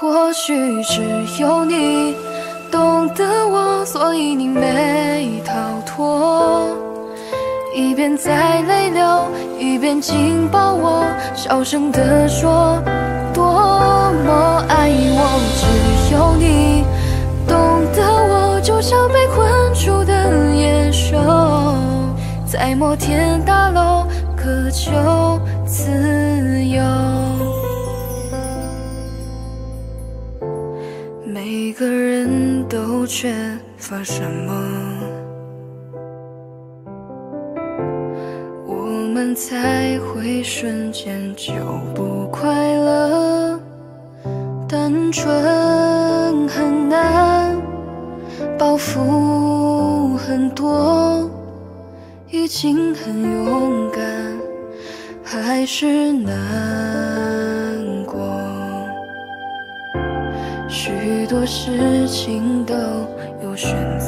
或许只有你懂得我，所以你没逃脱。一边在泪流，一边紧抱我，小声地说多么爱我。只有你懂得我，就像被困住的野兽，在摩天大楼渴求自由。每个人都缺乏什么，我们才会瞬间就不快乐。单纯很难，包袱很多，已经很勇敢，还是难过。许多事情都有选择，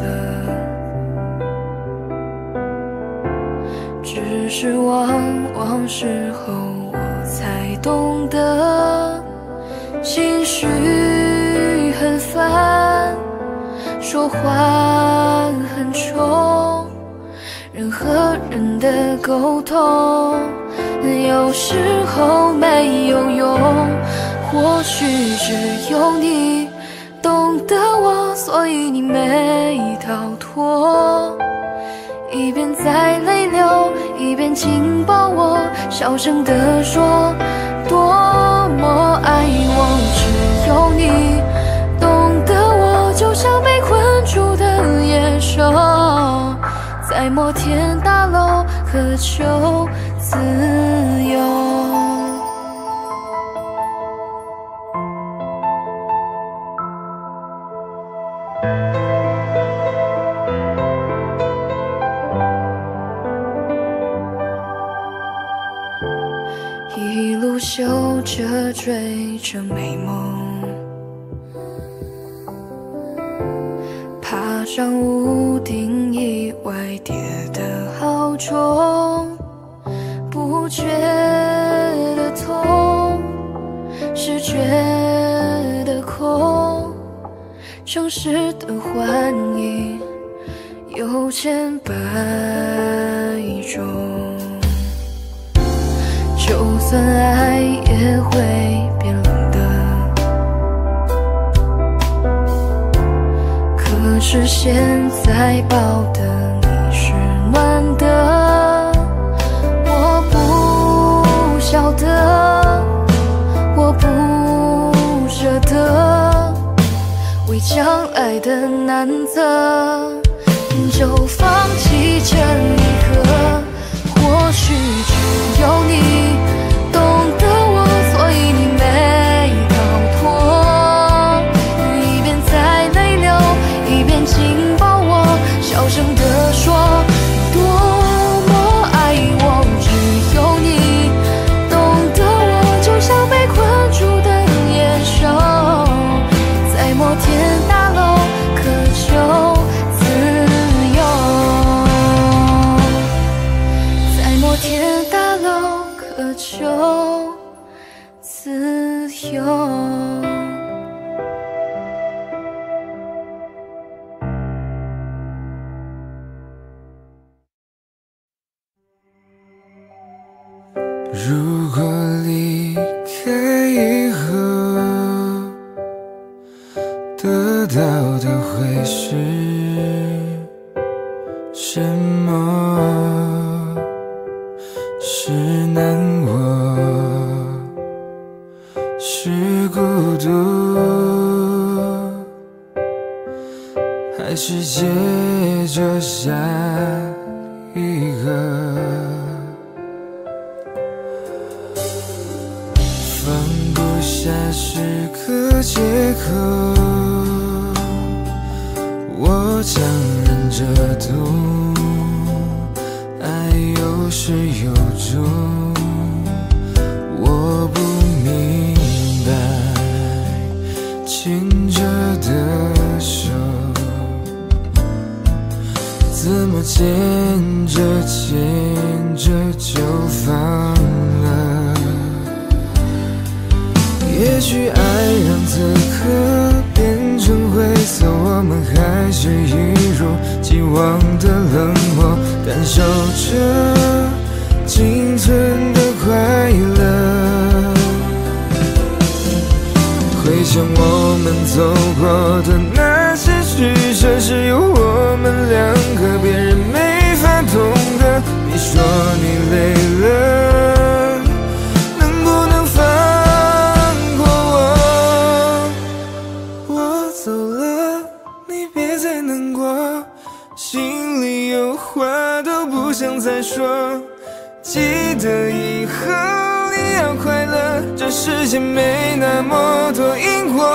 只是往往事后我才懂得，情绪很烦，说话很冲，人和人的沟通有时候没有用。或许只有你懂得我，所以你没逃脱。一边在泪流，一边紧抱我，小声地说多么爱我。只有你懂得我，就像被困住的野兽，在摩天大楼渴求自由。一路修着追着美梦，爬上屋顶意外跌得好重，不觉得痛，是觉得空。城市的幻影有千百种，就算爱也会变冷的，可是现在抱的你是暖的。我不晓得，我不舍得，为将来的难择就放弃这一刻。或许只有你懂得我，所以你没逃脱。一边在泪流，一边紧抱我，小声地说多么爱我。只有你懂得我，就像被困住的野兽，在摩天大楼渴求自由。摩天大楼渴求自由。 如果离开以后，得到的会是什么？是难过，是孤独，还是接着下一个？放不下是个借口，我强忍着痛，爱有始有终，我不明白牵着的手怎么牵着牵着就放了。也许爱让此刻变成灰色，我们还是一如既往的冷漠，感受着仅存的快乐。回想我们走过的那些曲折，只有我们两个，别人没法懂得。你说你累了，能不能放过我？我走了，你别再难过，心里有话都不想再说。记得以后你要快乐，这世界没那么多因果。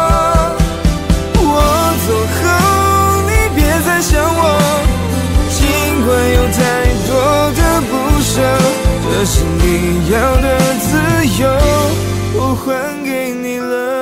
我走后你别再想我，尽管有太多的不舍，这是你要的自由，我还给你了。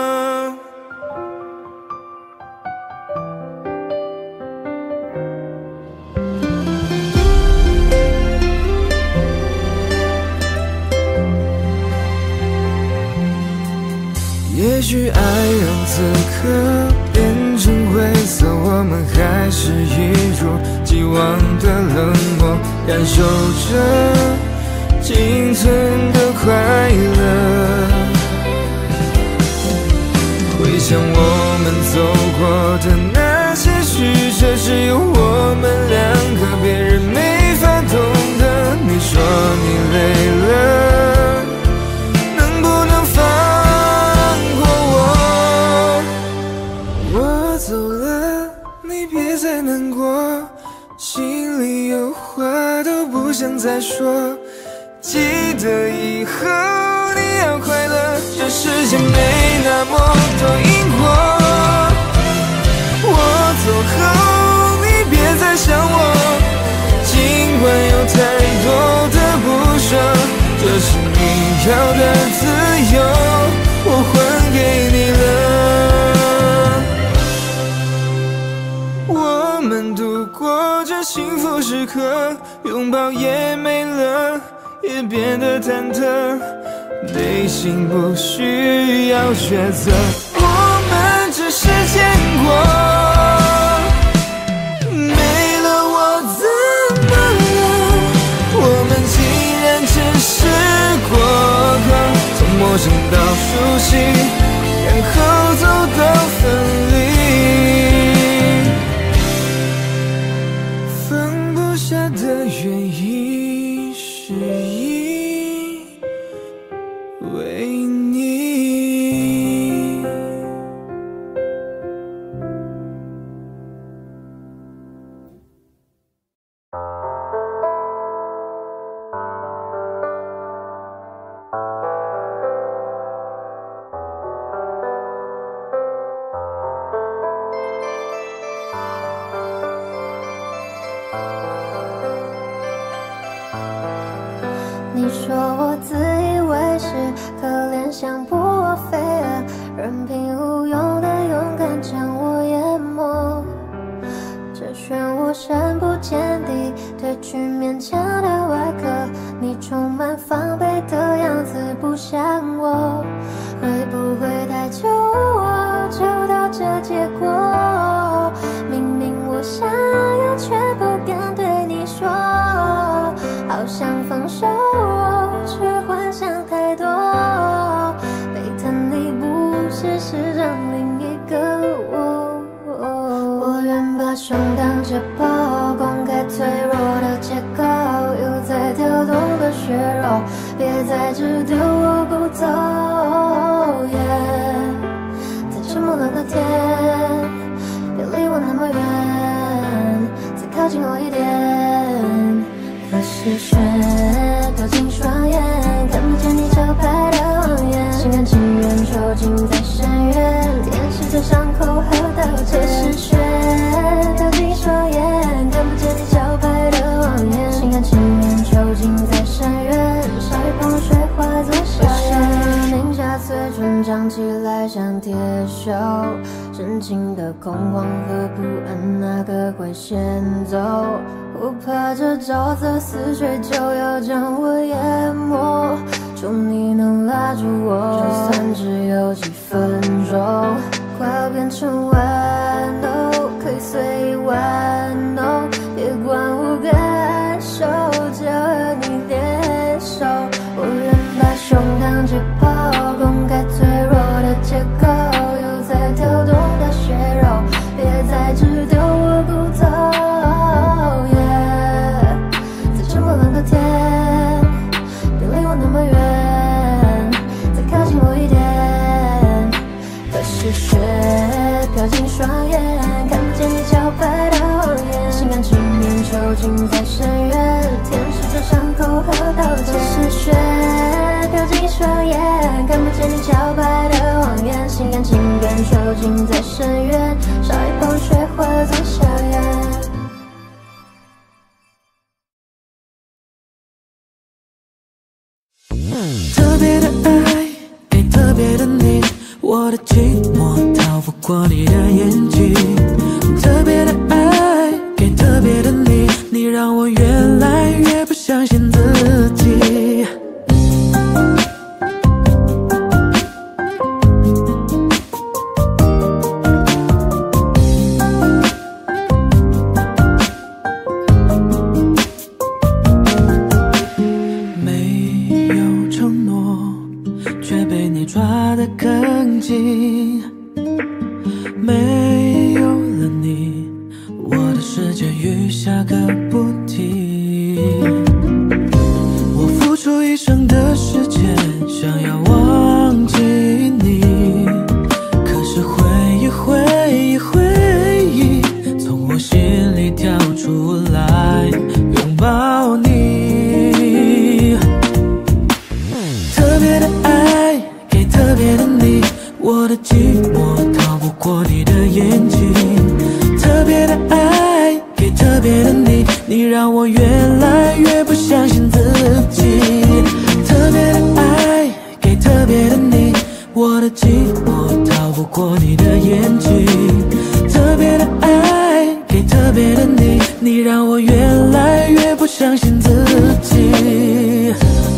也许爱让此刻变成灰色，我们还是一如既往的冷漠，感受着仅存的快乐。回想我们走过的那些曲折，只有我们两个，别人没法懂得。你说你累了，能不能放过我？我走了，你别再难过，心里有话都不想再说。记得以后你要快乐，这世界没那么多因果。我走后你别再想我，尽管有太多的不舍，这是你要的自由，我还给你了。我们度过这幸福时刻，拥抱也没了，也变得忐忑，内心不需要抉择，我们只是见过。没了我怎么了？我们竟然只是过客，从陌生到熟悉，然后走到分离。放不下的原因是因为你。 你说我自以为是，可怜像不我飞蛾，任凭无用的勇敢将我淹没。这漩涡深不见底，褪去勉强的外壳，你充满防备的样子不像我。会不会太久我就到这结果？明明我想要，却不敢对你说，好想放手，却幻想太多。背叛你不是让另一个我。我愿把胸当着炮，公开脆弱的借口，又在跳动的血肉，别再只丢我不走。在这么冷的天，别离我那么远，再靠近我一点。可是雪掉进双眼，看不见你招牌的谎言，心甘情愿囚禁在深渊，掩饰着伤口和道歉。可是雪掉进双眼，看不见你招牌的谎言，心甘情愿囚禁在深渊，少一捧水化作硝烟。凝下嘴唇，长起来像铁锈，深情的恐慌和不安，哪个会先走？我怕这沼泽似水就要将我淹没， 求你能拉住我，就算只有几分钟，快要变成玩偶，可以随意玩弄，别管我感受，只要和你联手。我愿把胸膛解剖，公开脆弱的借口，又在跳动的血肉，别再只丢我骨头。在这么冷的天，别离我那么远，再靠近我一点。可是雪飘进双眼，看不见你摇摆的谎言，心甘情愿囚禁在深渊，舔舐着伤口和道歉。可是雪飘进双眼，看不见你摇摆的谎言，心甘情愿囚禁在深渊，少一捧雪花最香艳。 特别的爱给特别的你，我的寂寞逃不过你的眼睛。特别的爱给特别的你，你让我越来越不相信自己。抓得更紧，没有了你，我的世界雨下个不停。我付出一生的时间，想要忘记你，可是回忆从我心里跳出来，拥抱你。特别的爱特别的你，我的寂寞逃不过你的眼睛。特别的爱给特别的你，你让我越来越不相信自己。特别的爱给特别的你，我的寂寞逃不过你的眼睛。特别的爱给特别的你，你让我越来越不相信自己。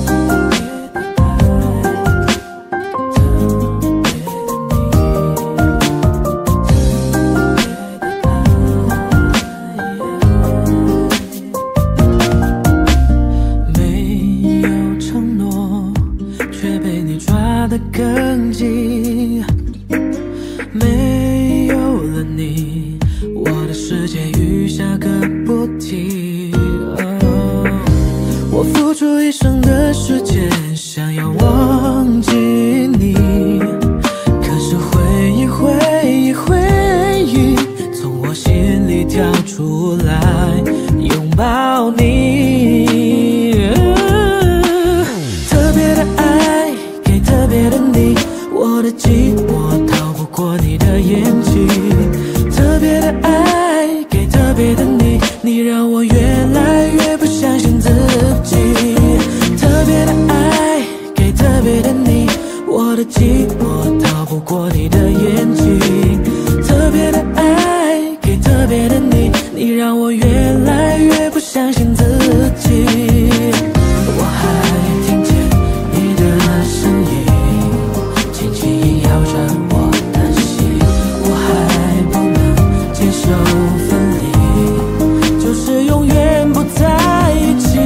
更近，没有了你，我的世界雨下个不停。我付出一生的时间，想要忘记你，可是回忆从我心里跳出来，拥抱你。特别的爱给特别的你，我的寂寞逃不过你的眼睛。特别的爱给特别的你，你让我越来越不相信自己。特别的爱给特别的你，我的寂寞逃不过你的眼睛。特别的爱给特别的你，你让我越来越不相信自己。我还听见你的声音，轻轻萦绕着我的心。我还不能接受分离，就是永远不在一起。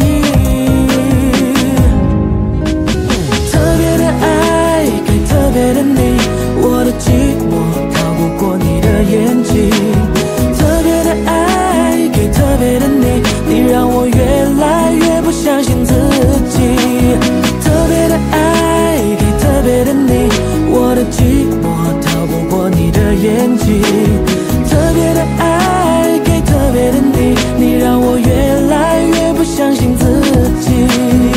特别的爱给特别的你，我的寂寞逃不过你的眼睛。特别的爱给特别的你，你让我越来越不相信自己。特别的爱给特别的你，我的寂寞逃不过你的眼睛。特别的爱给特别的你，你让我越来越不相信自己。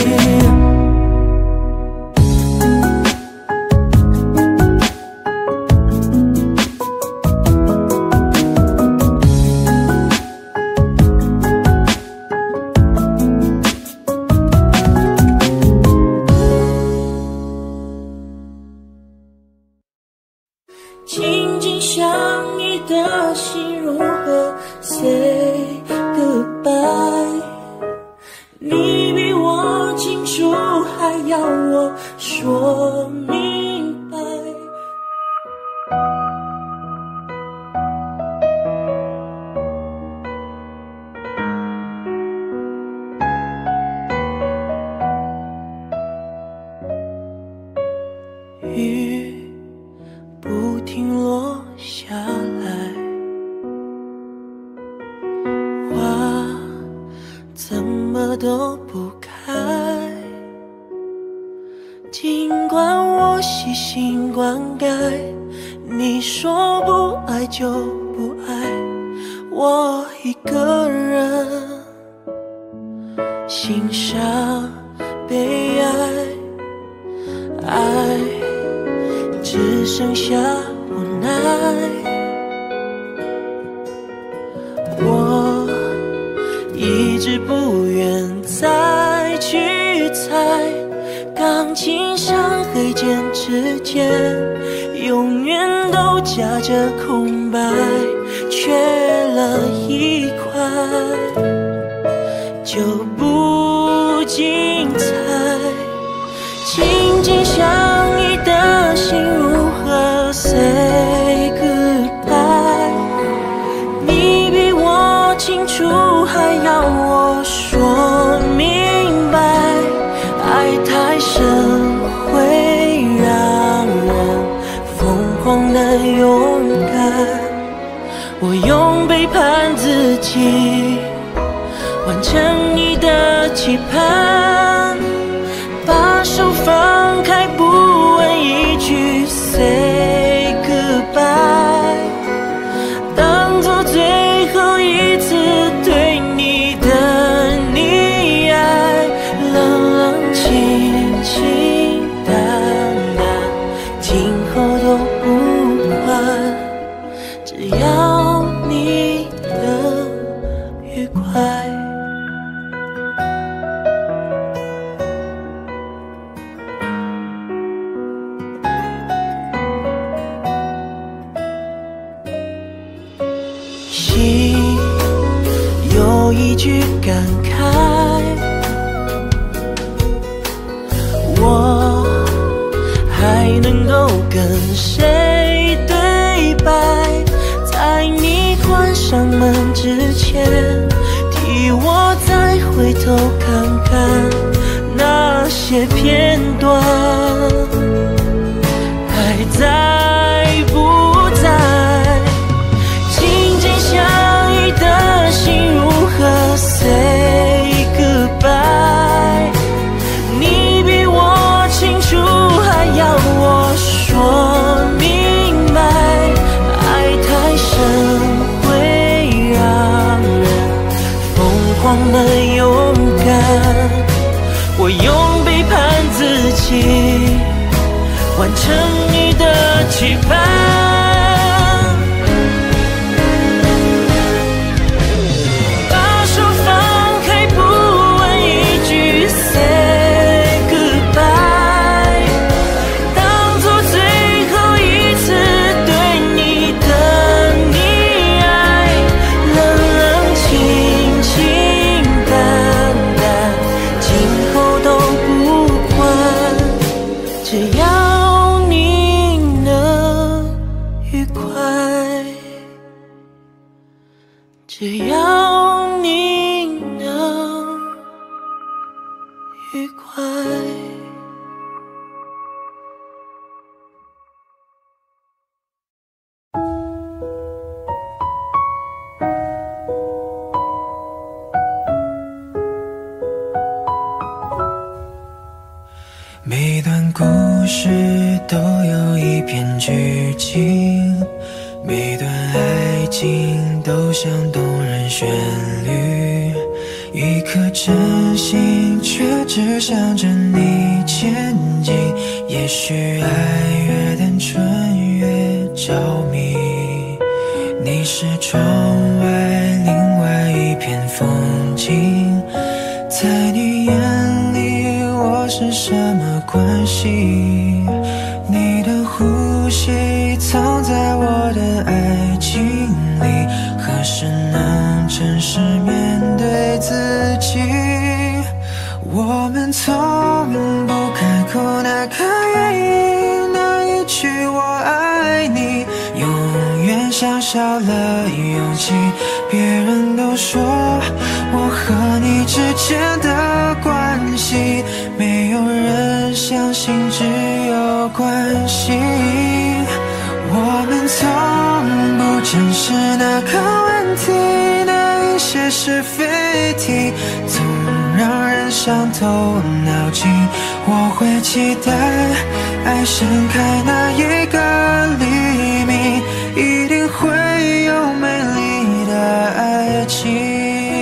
紧紧相依的心如何 say goodbye？ 你比我清楚，还要我说明白。雨不停落下来，花怎么都不开。尽管我细心灌溉，你说不爱就不爱，我一个人欣赏悲哀，爱只剩下无奈。我一直不愿再去猜，钢琴上黑键之间永远都夹着空白，缺了一块就不精彩。紧紧相依的心如何 say goodbye？ 你比我清楚，还要我说明白。爱太深会让人疯狂的勇敢，我用背叛自己完成你的期盼，把手放开，不问一句 say goodbye， 当作最后一次对你的溺爱，冷冷清清淡淡，今后都不管，只要你能愉快。心有一句感慨，我还能够跟谁对白？在你关上门之前，替我再回头看看那些片段，还在不在？相依的心如何 say goodbye？ 你比我清楚，还要我说明白。爱太深会让人疯狂的勇敢，我用背叛自己完成你的期盼。只要你能愉快。 每段故事都有一篇剧情，每段爱情都像动人旋律，一颗真心却只想着你前进。也许爱越单纯越着迷，你是窗外另外一片风景，在你眼里我是什么关系？你的呼吸藏在我的爱情里，何时能诚实面对自己？我们从不开口，那个像少了勇气。别人都说我和你之间的关系，没有人相信只有关系。我们从不正视那个问题，那一些是非题，总让人伤透脑筋。我会期待爱盛开那一个黎明，一定会有美丽的爱情。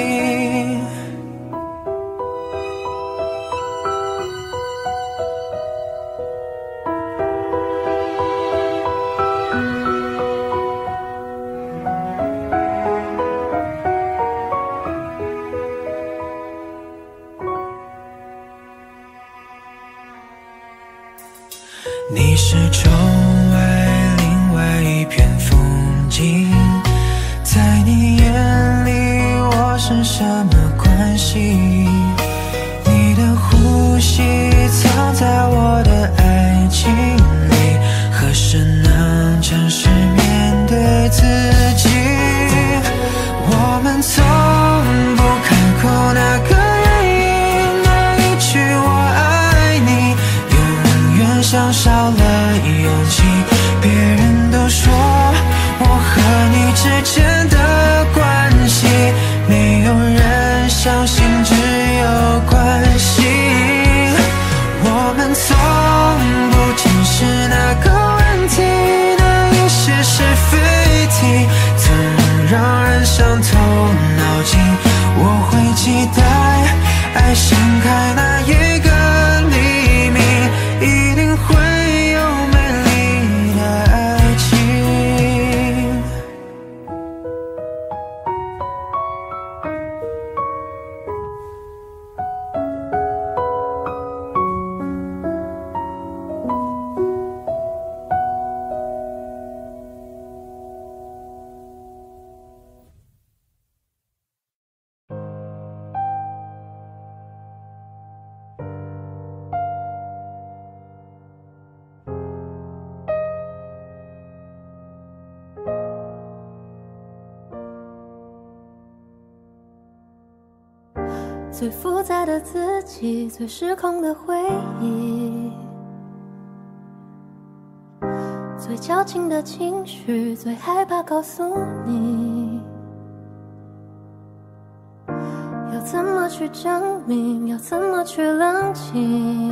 你是窗外另外一片风景，在你眼里我是什么关系？你的呼吸藏在我的爱情里，何时能诚实面对自己？我们从不开口那个原因，那一句我爱你永远像少了勇气。别人都说我和你之间的关系，没有人相信只有关系。我们从不正视那个问题，那一些是非题，总让人伤透脑筋。我会期待爱盛开那一个黎明，一定会有美丽的爱情。 最复杂的自己，最失控的回忆，最矫情的情绪，最害怕告诉你。要怎么去证明？要怎么去冷静？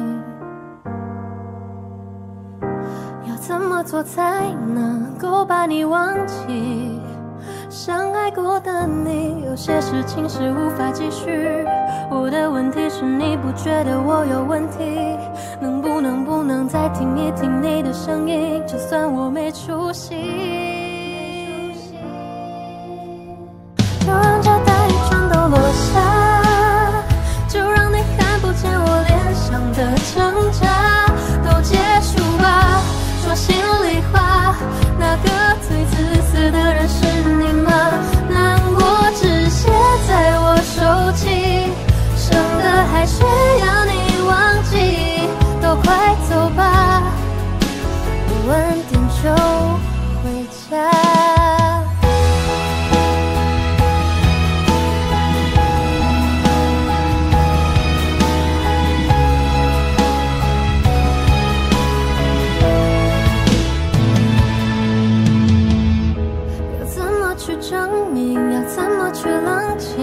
要怎么做才能够把你忘记？相爱过的你，有些事情是无法继续。我的问题是你不觉得我有问题？能不能再听一听你的声音？就算我没出息，就让这大雨全都落下，就让你看不见我脸上的挣扎，都结束吧。说心里话，那个最自私的人是你吗？难过只写在我手机，剩的还需要你忘记。都快走吧，晚点就回家。证明要怎么去冷静？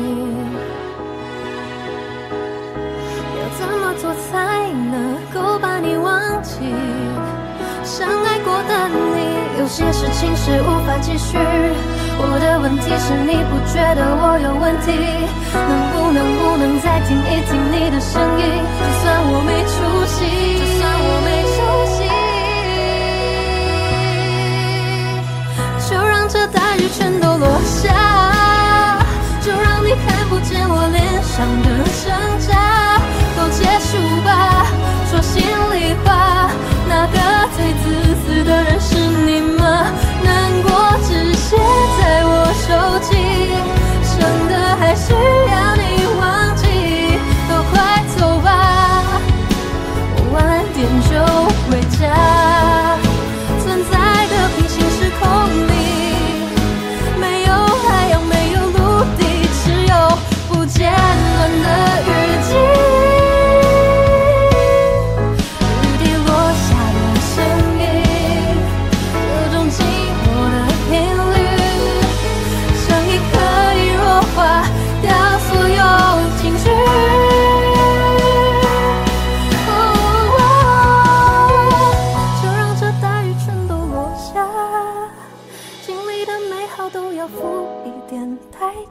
要怎么做才能够把你忘记？相爱过的你，有些事情是无法继续。我的问题是你不觉得我有问题？能不能再听一听你的声音？就算我没出息，就算我没出息。就让这大雨全都落下，就让你看不见我脸上的挣扎，都结束吧。说心里话，那个最自私的人是你吗？难过只写在我手机，剩的还需要你忘记。都快走吧，晚点就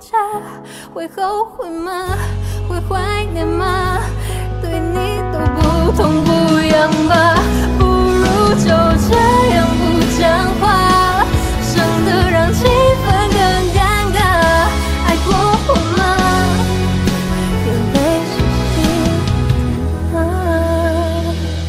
家，会后悔吗？会怀念吗？对你都不痛不痒吧，不如就这样不讲话，省得让气氛更尴尬。爱过我吗？ 有泪湿心啊。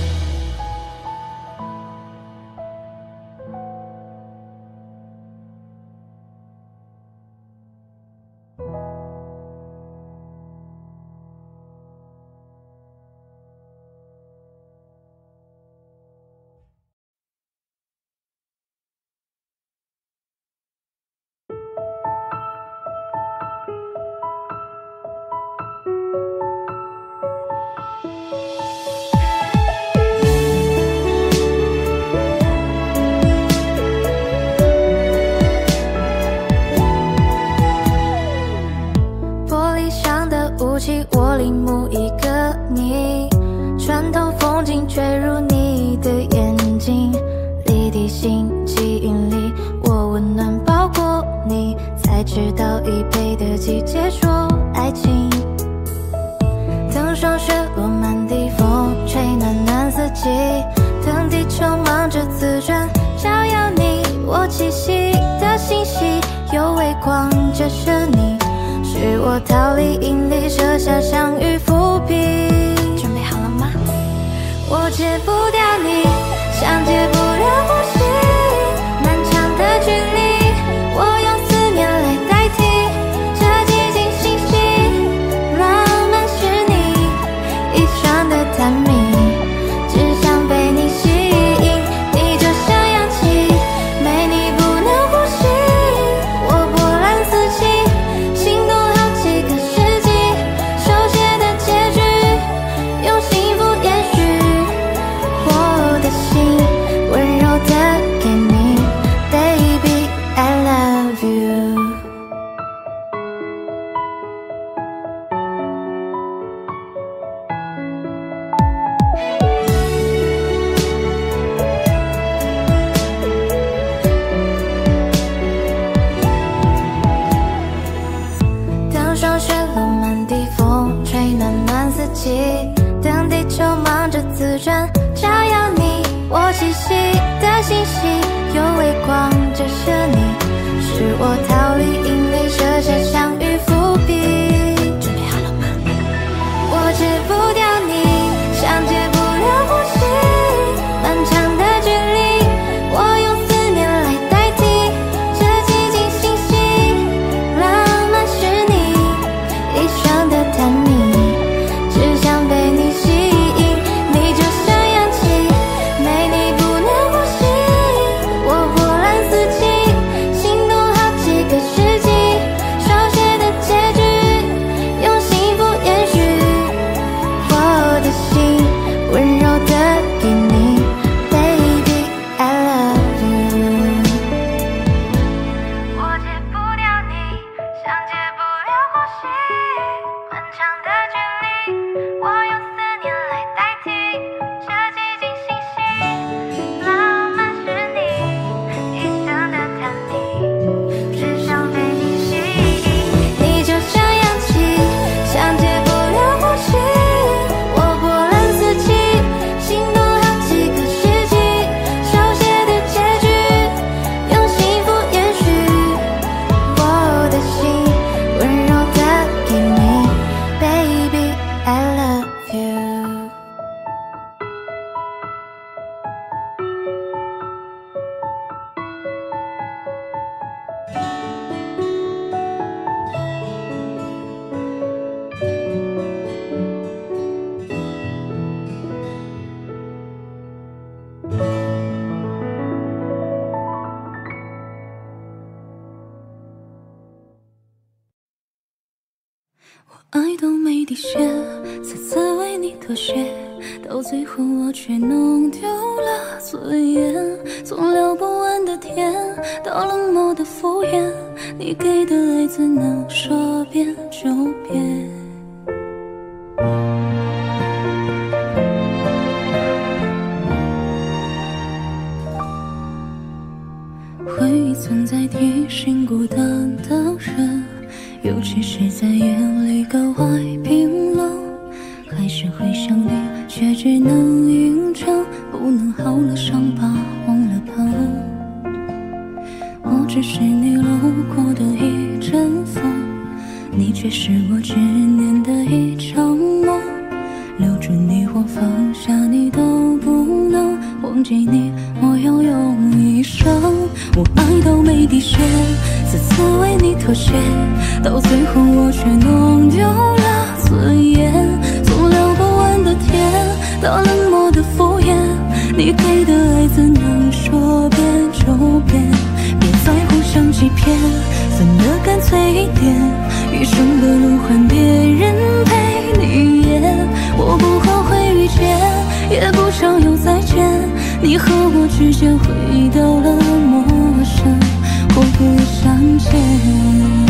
玻璃上的雾气，我领悟一个你，穿透风景坠入你的眼睛，离地心记忆里，我温暖包裹你，才知道已配的季节说爱情。等霜雪落满地，风吹暖暖四季，等地球忙着自转，照耀你我栖息的星系，有微光折射你，是我逃离引力，设下相遇伏笔。准备好了吗？我戒不掉你，像戒不了呼吸，漫长的距离，我用思念来代替这寂静星系，浪漫是你一双的探秘，只想被你吸引，你就像氧气，没你不能呼吸，我波澜四起，心动好几个世纪，手写的结局，用幸福延续，我的心温柔的给你 Baby I love you。 等霜雪落满地，风吹暖暖四季，等地球忙着自转，照耀你我栖息的星系，有微光折射你，是我逃离引力，设下相遇伏笔。准备好了吗？我戒不掉你，像戒不了呼吸，漫长的距离，我用思念来代替这寂静星系，浪漫是你一双的探秘，只想被你吸引，你就像氧气，没你不能呼吸，我波澜四起，心动好几个世纪，手写的结局，用幸福延续，我的心温柔的给你 Baby I love you。 我戒不掉你，像戒不了呼吸，漫长的距离，我用思念来代替这寂静星系，浪漫是你一生的探秘，只想被你吸引，你就像氧气，像戒不了呼吸，我波澜四起，心动好几个世纪，手写的结局，用幸福延续，我的心温柔的给你 Baby I love you。 爱都没底线，次次为你妥协，到最后我却弄丢了尊严。从聊不完的天到冷漠的敷衍，你给的爱怎能说变就变？回忆存在提醒孤单的人， 尤其是在夜里格外冰冷，还是会想你，却只能硬撑，不能好了伤疤忘了疼。我只是你路过的一阵风，你却是我执念的一场梦。留住你或放下你都不能，忘记你我要用一生。我爱到没底线，次次为你妥协，到最后我却弄丢了尊严。从聊不完的天到冷漠的敷衍，你给的爱怎能说变就变？别再互相欺骗，分得干脆一点，余生的路换别人陪你演。我不后悔遇见，也不想有再见，你和我之间回到了陌生，互不相欠。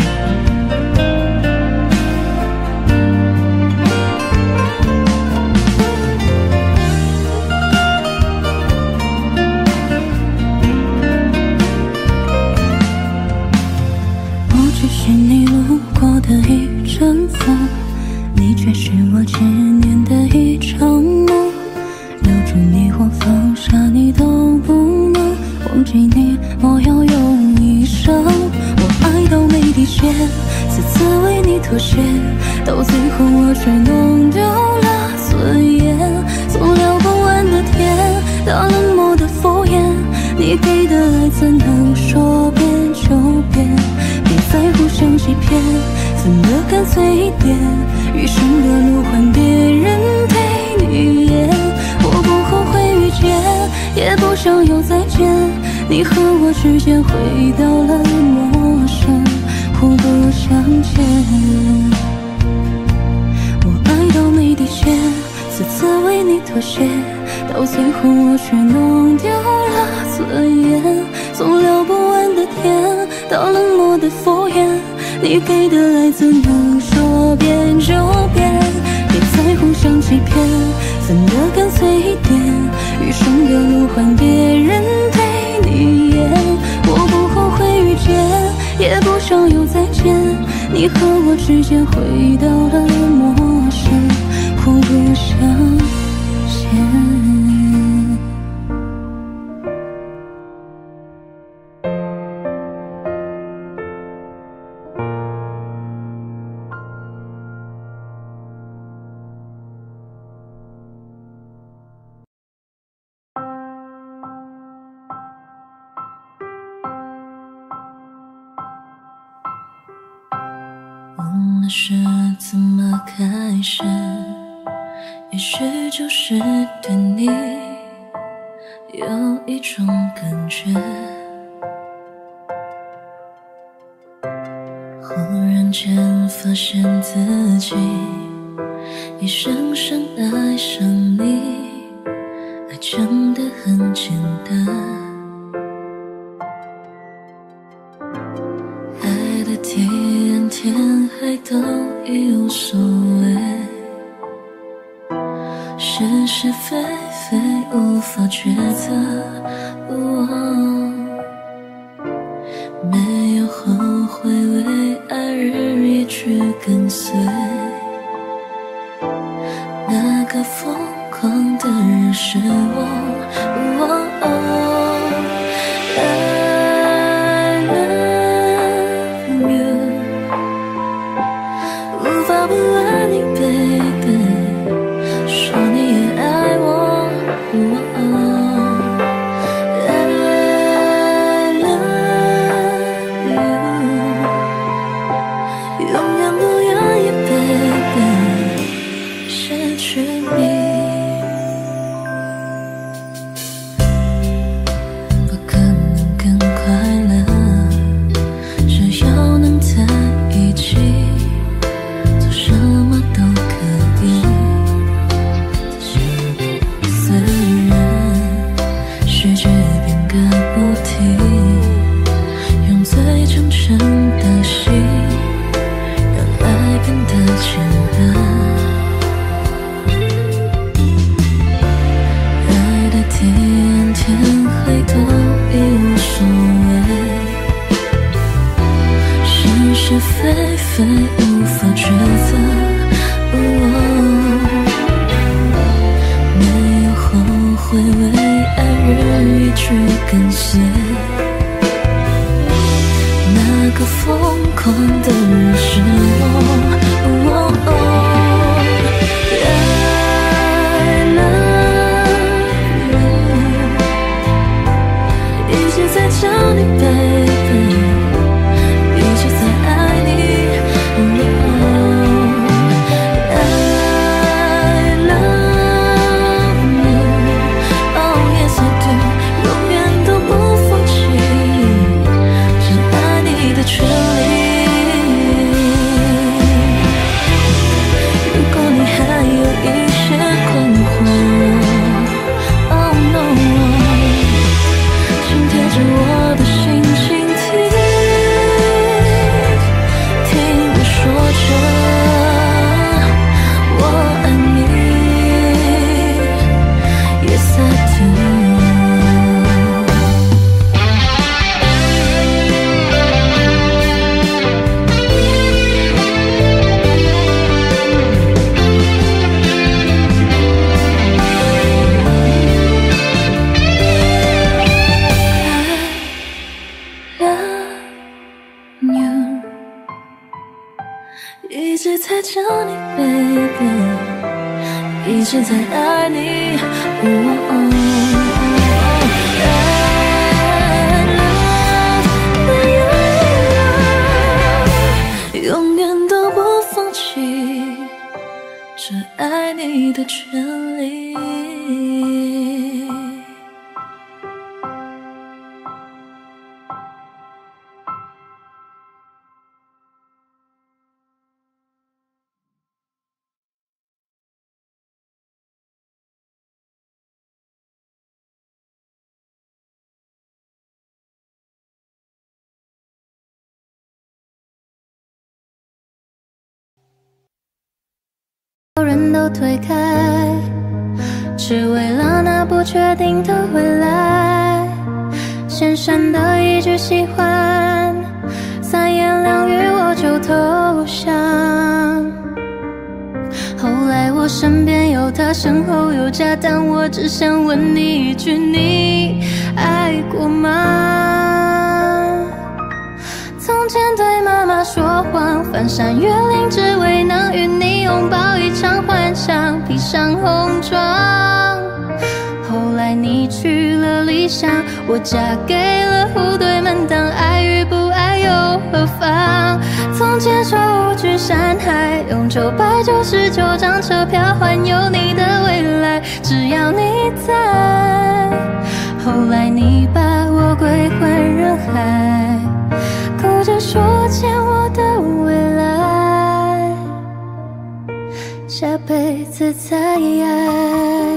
是你路过的一阵风，你却是我执念的一场梦。留住你或放下你都不能，忘记你我要用一生。我爱到没底线，次次为你妥协，到最后我却弄丢了尊严。从聊不完的天到冷漠的敷衍，你给的爱怎能说变就变？别再互相欺骗，分得干脆一点，余生的路换别人陪你演。我不后悔遇见，也不想有再见，你和我之间回到了陌生，互不相欠。我爱到没底线，次次为你妥协，到最后我却弄丢了尊严。从聊不完的天到冷漠的敷衍，你给的爱怎能说变就变？别再互相欺骗，分得干脆一点，余生的路换别人陪你演。我不后悔遇见，也不想有再见，你和我之间回到了陌生，互不相欠。 忘了是怎么开始，也许就是对你有一种感觉，忽然间发现自己已深深爱上你，爱真的很简单，爱的天天海都已无所谓，是是非非无法抉择，没有后悔，为爱日夜去跟随，那个疯狂的人是我。 非无法抉择。没有后悔，为爱日益去感谢那个疯狂的人是我。I love you， 一直在叫你 baby， 一直在爱你。I love you，Oh yes I do， 永远都不放弃只爱你的权利。如果你还有一些困惑 ，Oh no， 请贴着我的心倾听，听我说着我爱你 ，Yes I do。一直在叫你 baby， 一直在爱你。永远都不放弃只爱你的权利。 人都推开，只为了那不确定的未来。先生的一句喜欢，三言两语我就投降。后来我身边有他，身后有家，但我只想问你一句：你爱过吗？从前对妈妈说谎，翻山越岭，只为能与你拥抱一场幻想，披上红妆。后来你去了理想，我嫁给了户对门当，爱与不爱又何妨？从前说无惧山海，用999张车票环游你的未来，只要你在。后来你把我归还人海，哭着说欠我的未来，下辈子再爱。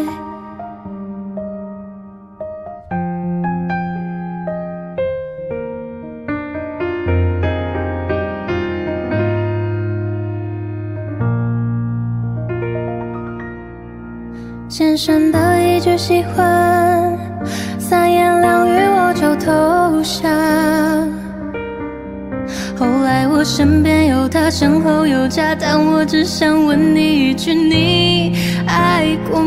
先生的一句喜欢，三言两语我就投降。后来我身边有他，身后有家，但我只想问你一句：你爱过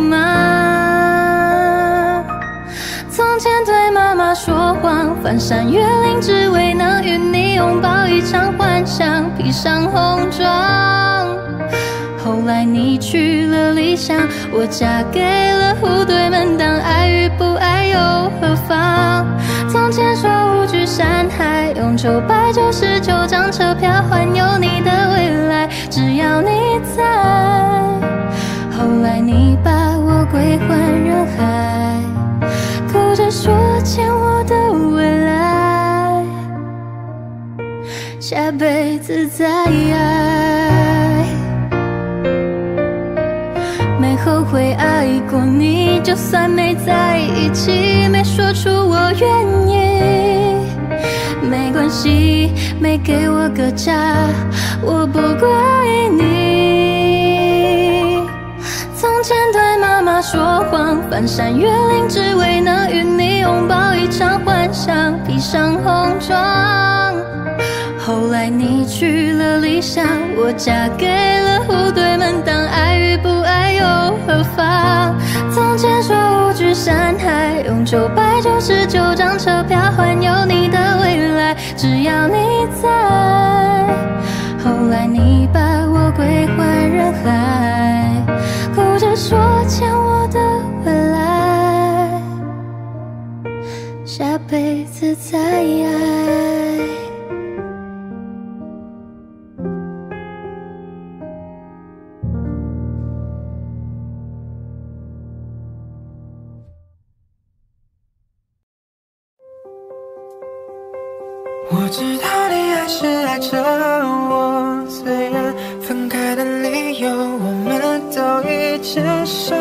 吗？从前对妈妈说谎，翻山越岭，只为能与你拥抱一场幻想，披上红妆。后来你去了理想，我嫁给了户对门当，爱与不爱又何妨？从前说无惧山海，用999张车票环游你的未来，只要你在。后来你把我归还人海，哭着说欠我的未来，下辈子再爱。没后悔爱过你，就算没在一起，没说出我愿意，没关系，没给我个家，我不怪你。从前对妈妈说谎，翻山越岭，只为能与你拥抱一场幻想，披上红妆。后来你去了理理想，我嫁给了户对门当，爱与不爱又何妨？从前说无惧山海，用999张车票环游你的未来，只要你在。后来你把我归还人海，哭着说欠我的未来，下辈子再爱。 我知道你还是爱着我，虽然分开的理由我们都已接受。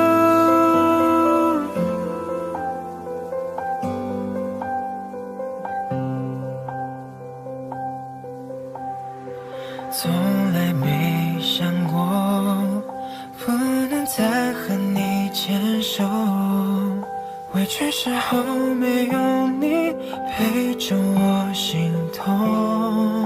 从来没想过不能再和你牵手，委屈时候没有你陪着我心痛，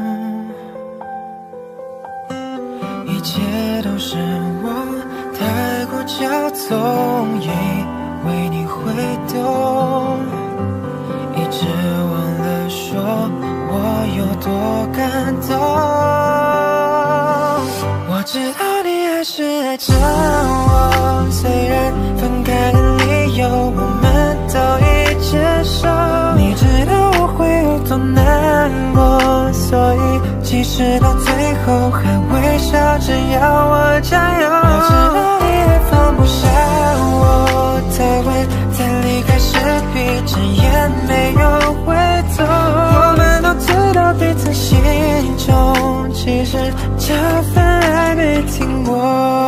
一切都是我太过骄纵，以为你会懂，一直忘了说我有多感动。我知道你还是爱着我，虽然分开的理由我们都已接受，你知道我会有多难过，所以即使到最后还微笑着要我加油。我知道你还放不下我，才会在离开时闭着眼没有回头。我们都知道彼此心中，其实这份爱没停过。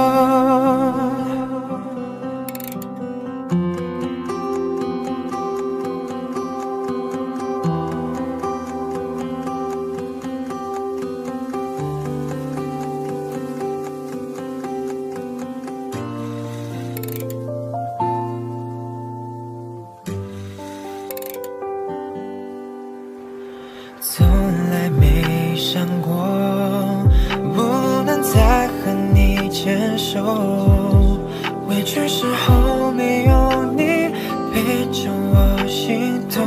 从来没想过不能再和你牵手，委屈时候没有你陪着我心痛，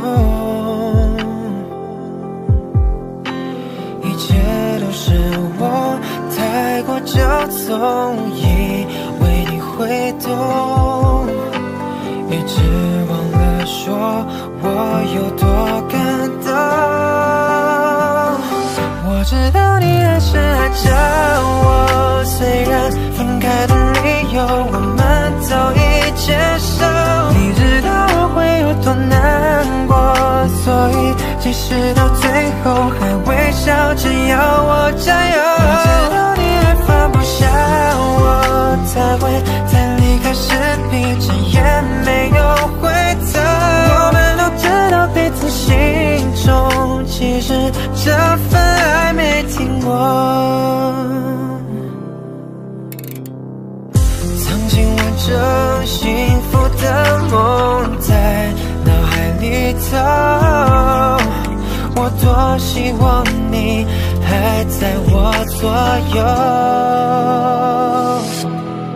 一切都是我太过骄纵，以为你会懂，一直忘了说我有多感动。我知道你还是爱着我，虽然分开的理由我们都已接受，你知道我会有多难过，所以即使到最后还微笑着要我加油。我知道你还放不下我，才会在离开时闭着眼没有回头。我们都知道彼此心中，其实这份爱没停过。曾经完整幸福的梦在脑海里头，我多希望你还在我左右。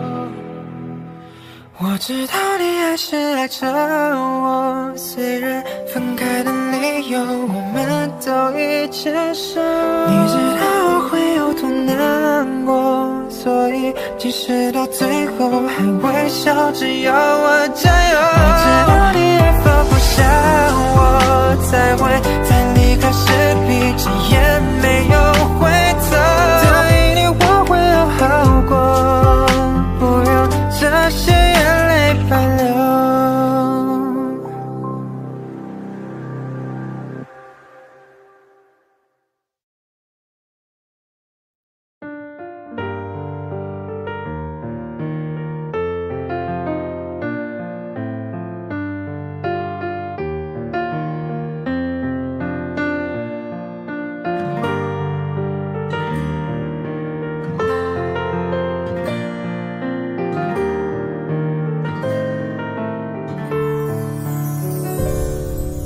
我知道你还是爱着我，虽然分开的理由我们都已接受，你知道我会有多难过，所以即使到最后还微笑着要我加油。我知道你还放不下我，才会在离开时闭着眼没有回头。答应你我会好过，不用这些眼泪白流。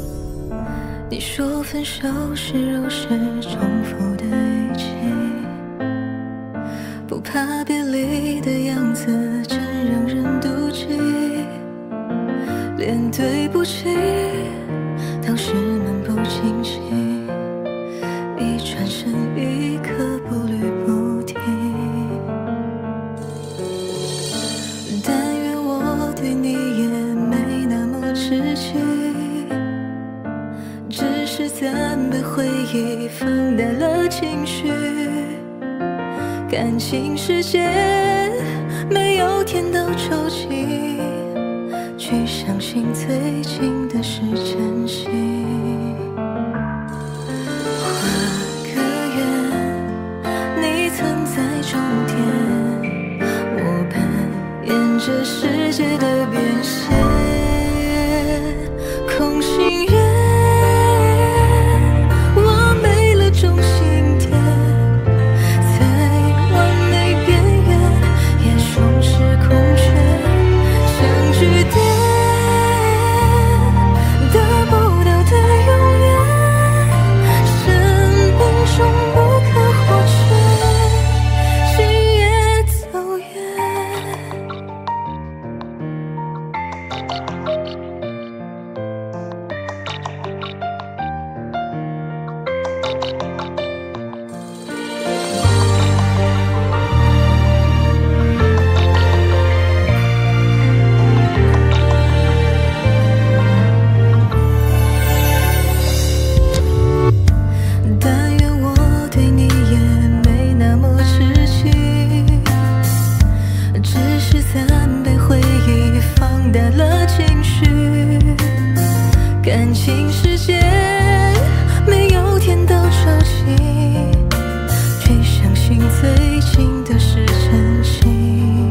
你说分手是如释重负的语气， 怕别离的样子真让人妒忌，连对不起当时漫不经心，一转身一刻不离不弃。但愿我对你也没那么痴情，只是咱被回忆放大了情绪。感情世界没有天都抽筋，去相信最近的是真心。画个圆，你曾在终点，我扮演着世界的变现。空心人，我没了中心点，在完美边缘也充实空缺，相聚点得不到的永远，生命中不可或缺，今夜走远。但愿我对你也没那么痴情，只是咱被回忆放大了情绪。感情世界没有天都抽筋，却相信最近的是真心。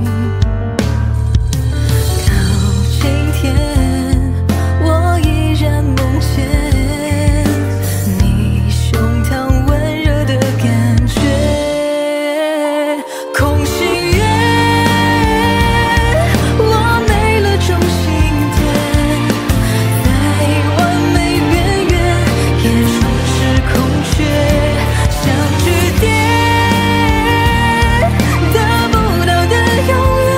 到今天，我依然梦见你胸膛温热的感觉。空心圆，我没了中心点，在完美边缘也充实空缺，相聚点得不到的永远，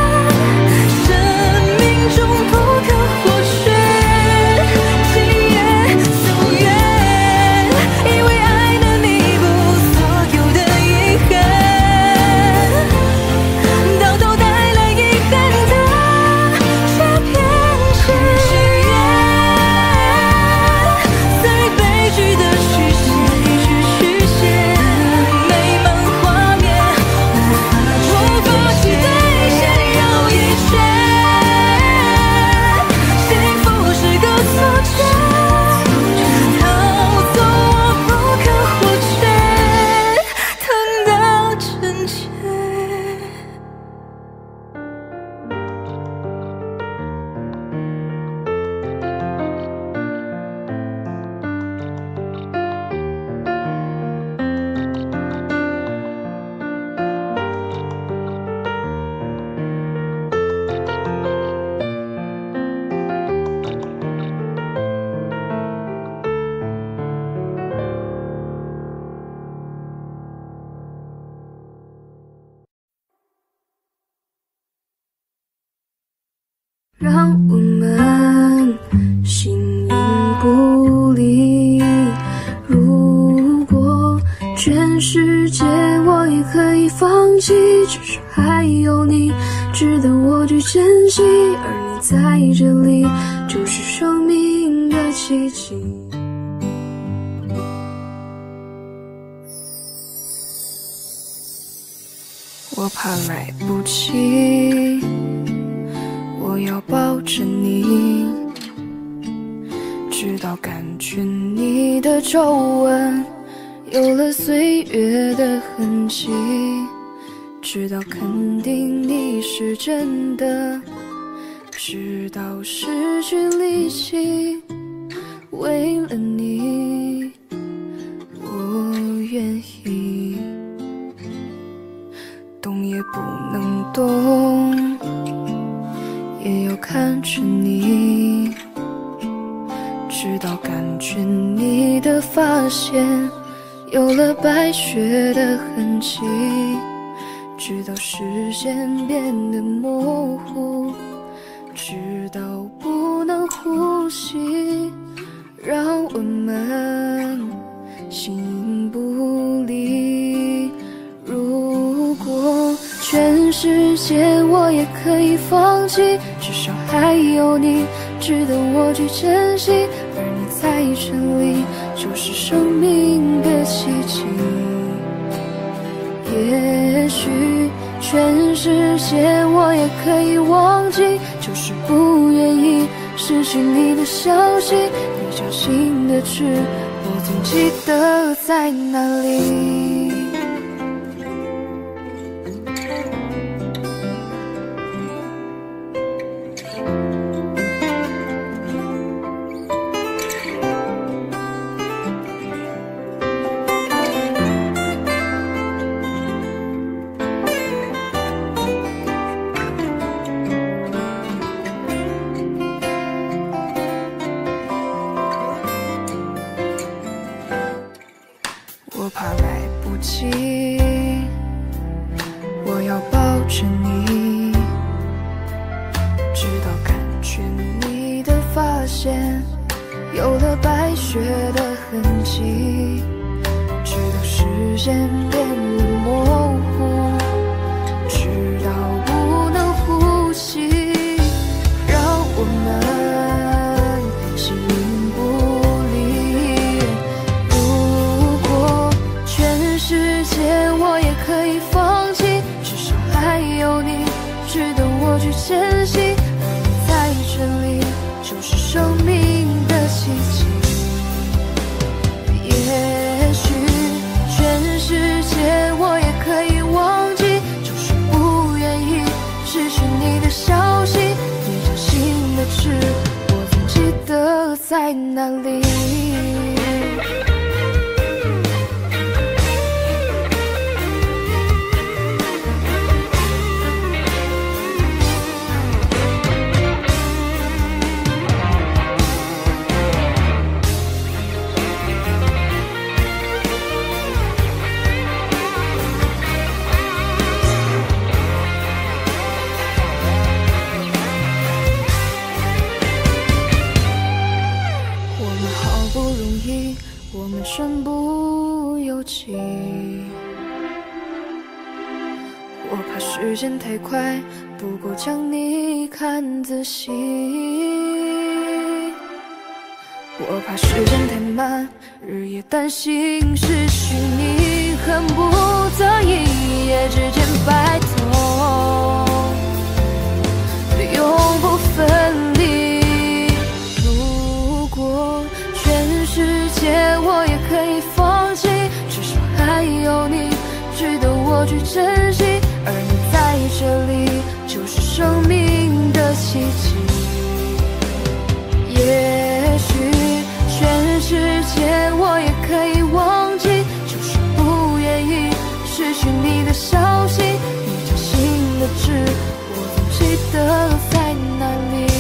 生命中不可或缺，今夜走远，因为爱能弥补所有的遗憾，到头带来遗憾的却偏见。最悲剧的曲线，美满画面无法期待闪耀一切，幸福是个错觉，逃走我不可或缺，疼到真切。 让我们形影不离。如果全世界我也可以放弃，至少还有你值得我去珍惜，而你在这里就是生命的奇迹。我怕来不及，我要抱着你，直到感觉你的皱纹有了岁月的痕迹，直到肯定你是真的，直到失去力气，为了你，我愿意。动也不能动，也要看着你，直到感觉你的发线有了白雪的痕迹， 直到视线变得模糊，直到不能呼吸，让我们心不离。如果全世界我也可以放弃，至少还有你值得我去珍惜，而你在这里就是生命的奇迹。也许全世界我也可以忘记，就是不愿意失去你的消息。你掌心的痣，我总记得在哪里。我怕来不及，我要抱着你，直到感觉你的发线有了白雪的痕迹，直到视线变得模糊，直到不能呼吸，让我们心不离。如果全世界我也可以放弃，至少还有你值得我去珍惜，而你在这里就是生命的奇迹。也许全世界我也可以忘记，就是不愿意失去你的消息。你掌心的痣，我总记得在哪里。我们身不由己，我怕时间太快，不够将你看仔细。我怕时间太慢，日夜担心失去你，恨不得一夜之间白头，永不分离。如果全世界我也可以放弃，至少还有你值得我去珍惜，而你在这里就是生命的奇迹。也许全世界我也可以忘记，就是不愿意失去你的消息。你掌心的痣，我总记得在哪里。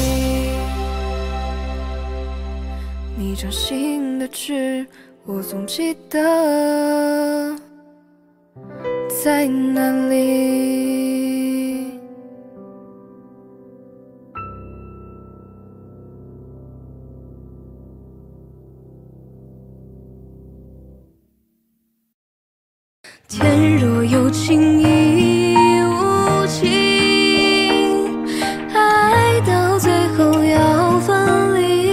你掌心的痣，我总记得在哪里。 天若有情亦无情，爱到最后要分离。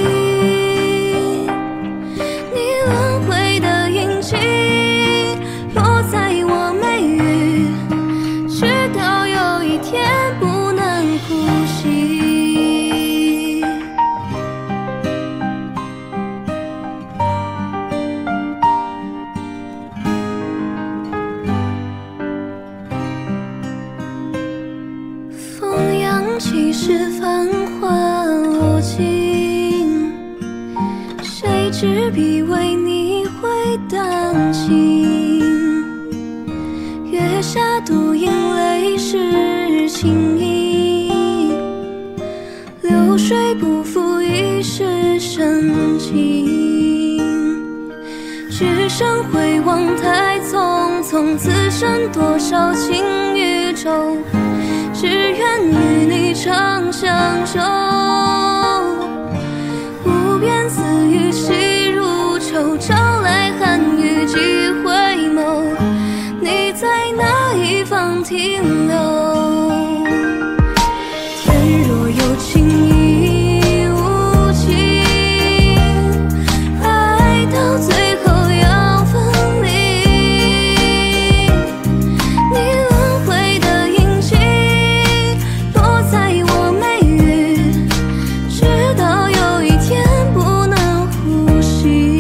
你轮回的印记落在我眉宇，直到有一天不能呼吸。其实繁华落尽，谁执笔为你会丹青？月下独饮泪是情意，流水不负一世深情。只剩回望太匆匆，此生多少情与手，只愿与你长相守。无边丝雨细如愁，朝来寒雨几回眸。你在哪一方停留？天若有情亦无情，爱到最后要分离。你轮回的印记落在我眉宇，直到有一天不能呼吸。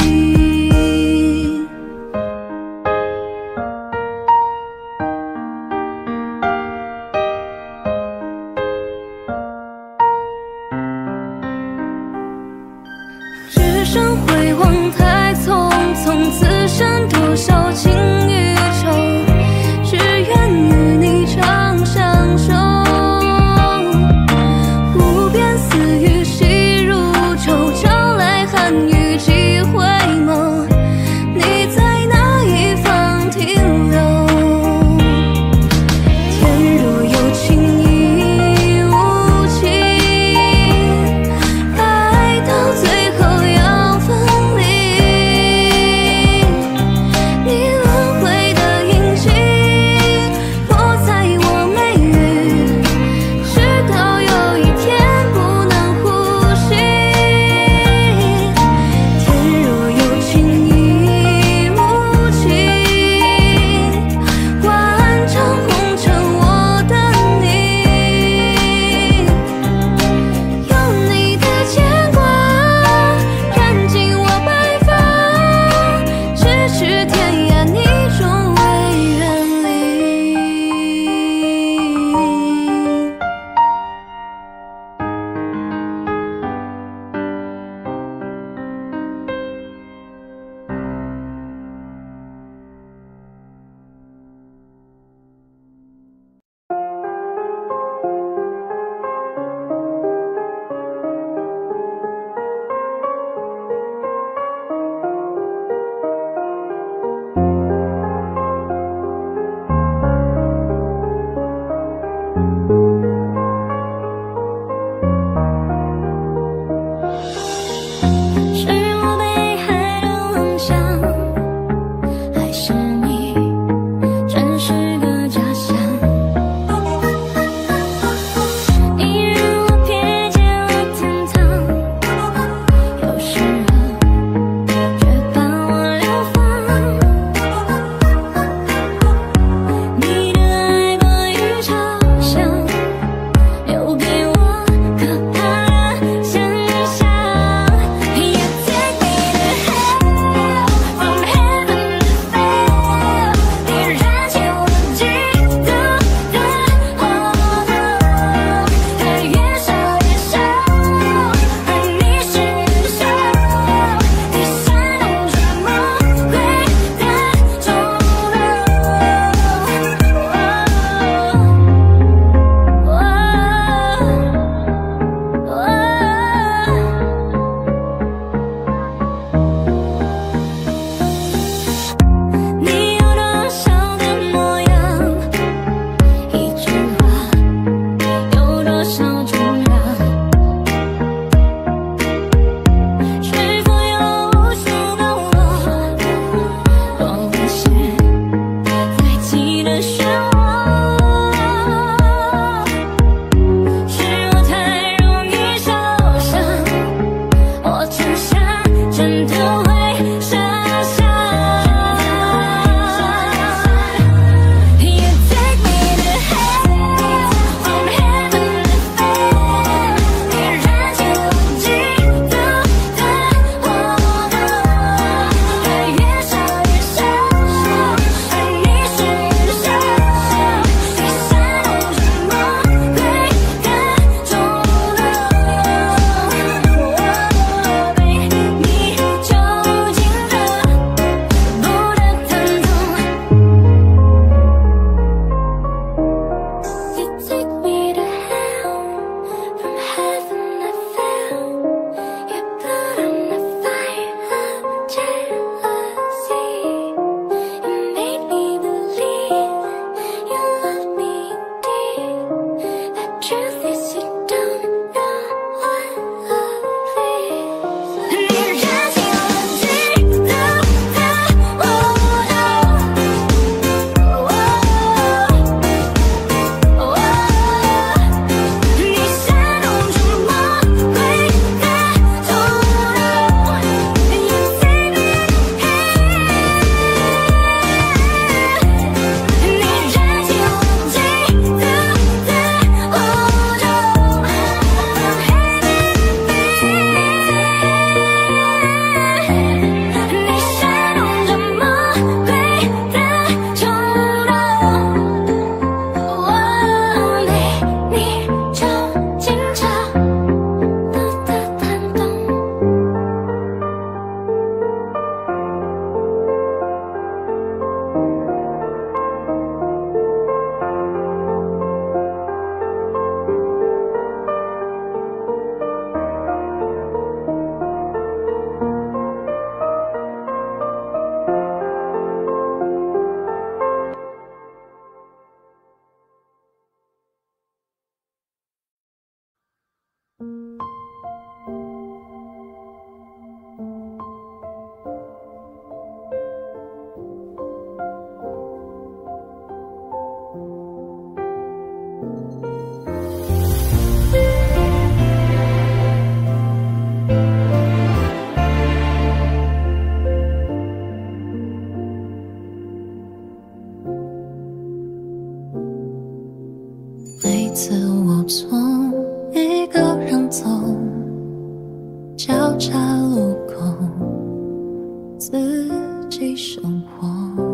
次我从一个人走交叉路口，自己生活。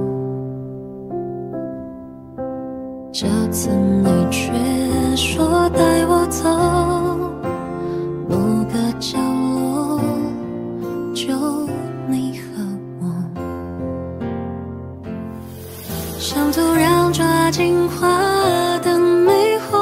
这次你却说带我走某个角落，就你和我，像突然抓紧花的迷惑，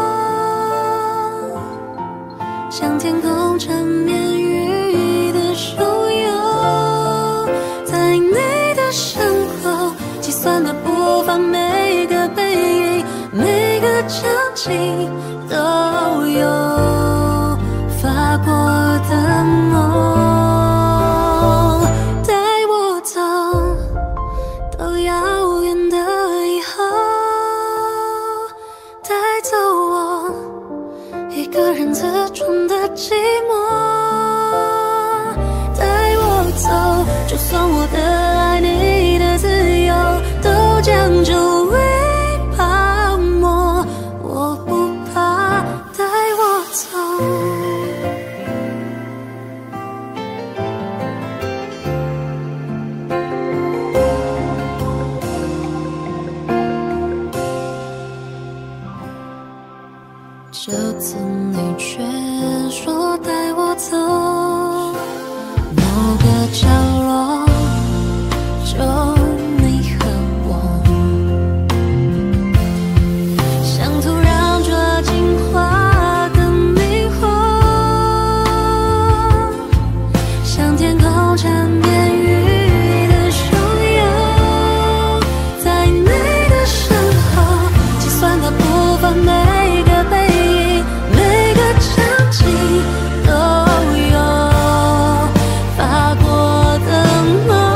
像天空缠绵雨的手游，在你的身后计算的步伐，每个背影，每个场景都有发过的梦。带我走到遥远的以后，带走我一个人自装的寂寞。带我走，就算我的爱你的自由都将就为泡沫，我不怕。带我走，这次你却说带我走某个角落，就你和我，像突然抓紧花的迷惑，像天空缠绵雨的手游，在你的身后计算的步伐，每个背影，每个场景都有发过的梦。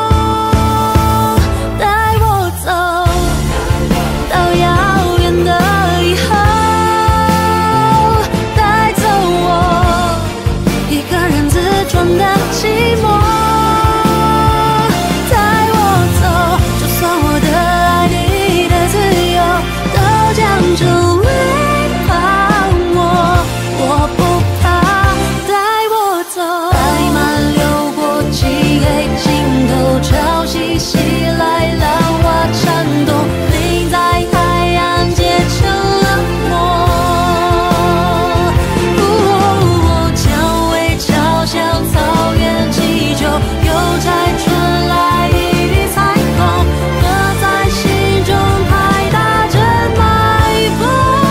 带我走到遥远的以后，带走我一个人自装的寂寞。带我走，就算我的爱你的自由都将就为泡沫，我不怕。带我走，白马流过漆黑尽头，潮汐袭来，浪花颤动，你在海岸结成了膜。蔷薇朝向草原祈求，邮差传来一缕彩虹，歌在心中拍打着脉搏。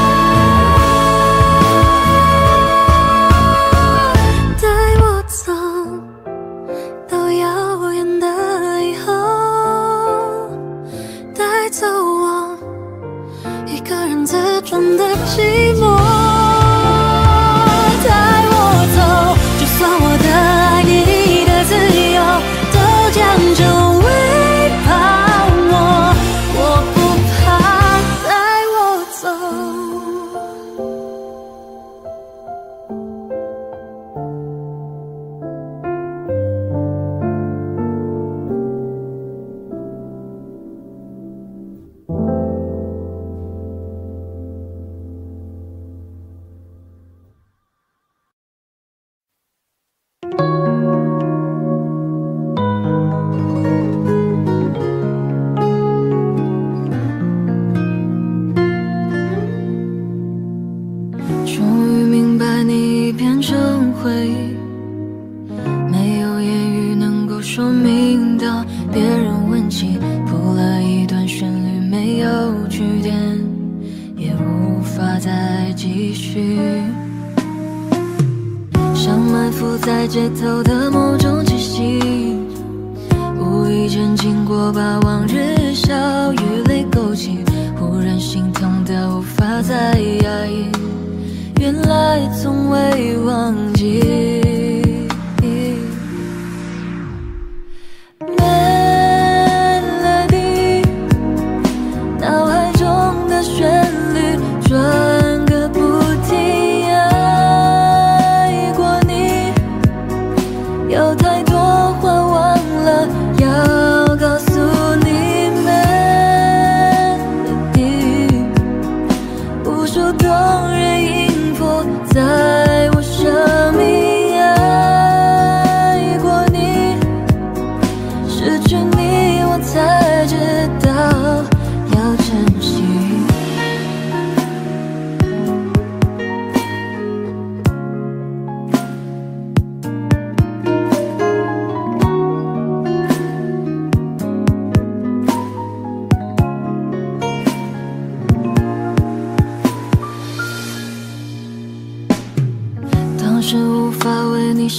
带我走到遥远的以后，带走我一个人自装的寂寞。带我走，就算我的爱你的自由都将就为泡沫，我不怕。带我走。终于明白你变成回忆，没有言语能够说明的，别人问起，谱了一段旋律，没有句点，也无法再继续。像埋伏在街头的某种气息，无意间经过，把往日笑与泪勾起，忽然心痛的无法再压抑，原来从未忘记。Melody， 脑海中的旋律转个不停，爱过你，有太多话忘了要告诉你。Melody， 无数。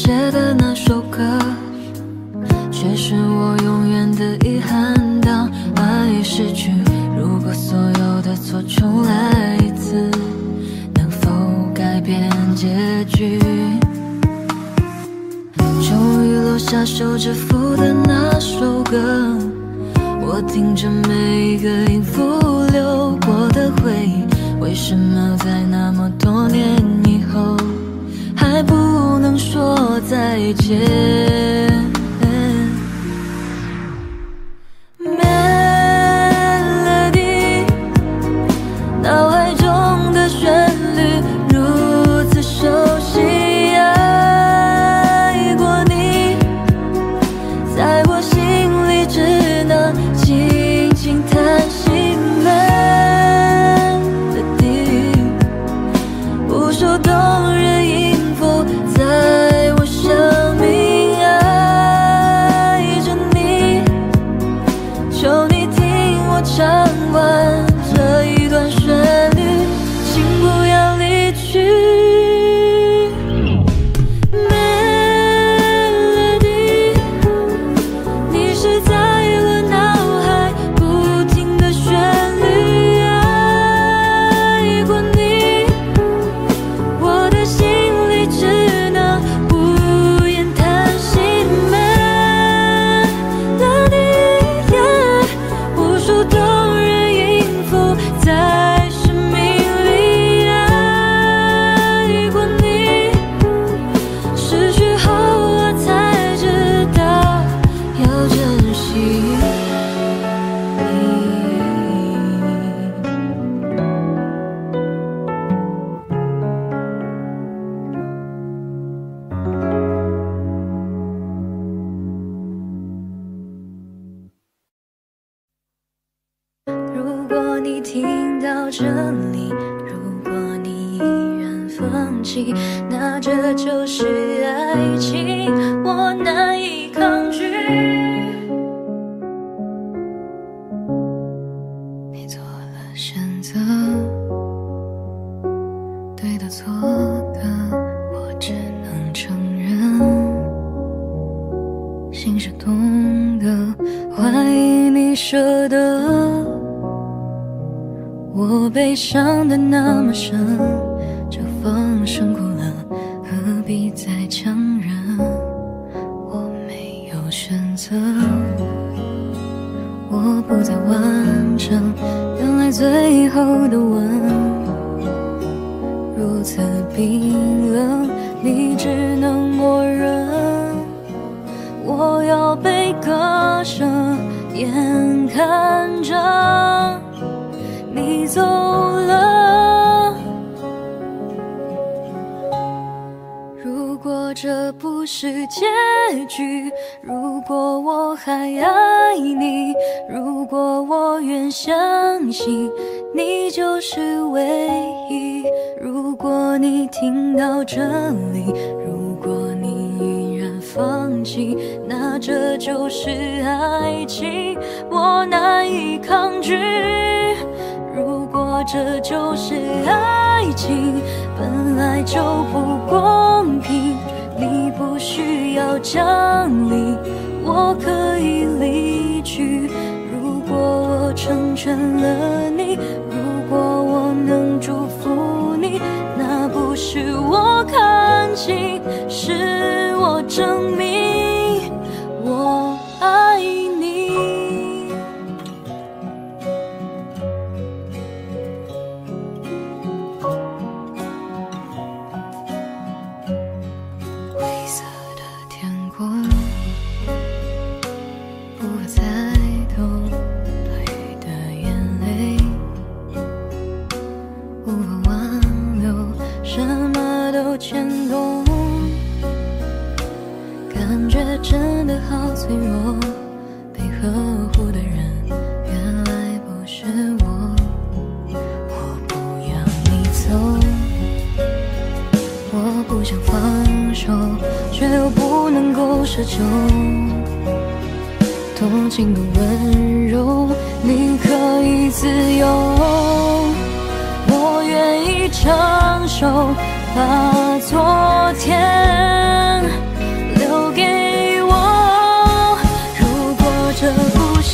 写的那首歌，却是我永远的遗憾。当爱已失去，如果所有的错重来一次，能否改变结局？终于落下手指符的那首歌，我听着每一个音符流过的回忆，为什么在那么多年以后还不能说再见？Melody， 脑海中的旋律如此熟悉，爱过你，在我心里只能轻轻叹息。Melody， 无数动人音符在我生命，爱着你，求你听我唱完这一段旋律，请不要离去。Melody， 你是在我脑海不停的旋律，爱过你，我的心里只能不言叹息。Melody， 无数动人音符在生命里，爱过你，失去后我才知道要珍惜你。如果你听到这里，如果你依然放弃，那这就是爱情，我难以抗拒。你做了选择，对的错的，我只能承认。心是痛的，怀疑你舍得。我悲伤的那么深，就放声哭了，何必再强忍？我没有选择，我不再完整，原来最后的吻如此冰冷，你只能默认。我要被割舍，眼看着你走了。如果这不是结局，如果我还爱你，如果我愿相信你就是唯一，如果你听到这里，如果你依然放弃，那这就是爱情，我难以抗拒。如果这就是爱情，本来就不公平，你不需要讲理，我可以离去。如果我成全了你，如果我能祝福你，那不是我看清，是我证明我爱你。灰色的天空，不再偷多余的眼泪，无法挽留，什么都牵动，感觉真的好脆弱，被呵护的人原来不是我。我不要你走，我不想放手，却又不能够奢求多情的温柔，你可以自由，我愿意承受，把昨天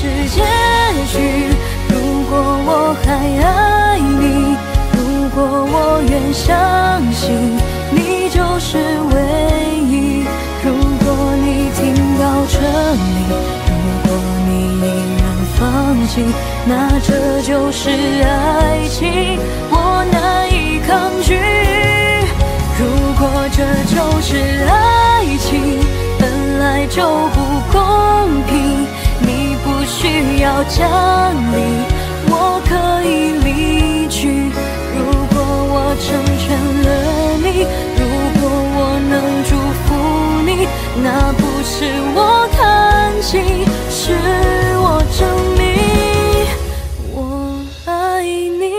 是结局。如果我还爱你，如果我愿相信你就是唯一，如果你听到这里，如果你依然放弃，那这就是爱情，我难以抗拒。如果这就是爱情，本来就不公平，你不需要讲理，我可以离去。如果我成全了你，如果我能祝福你，那不是我看清，是我证明我爱你。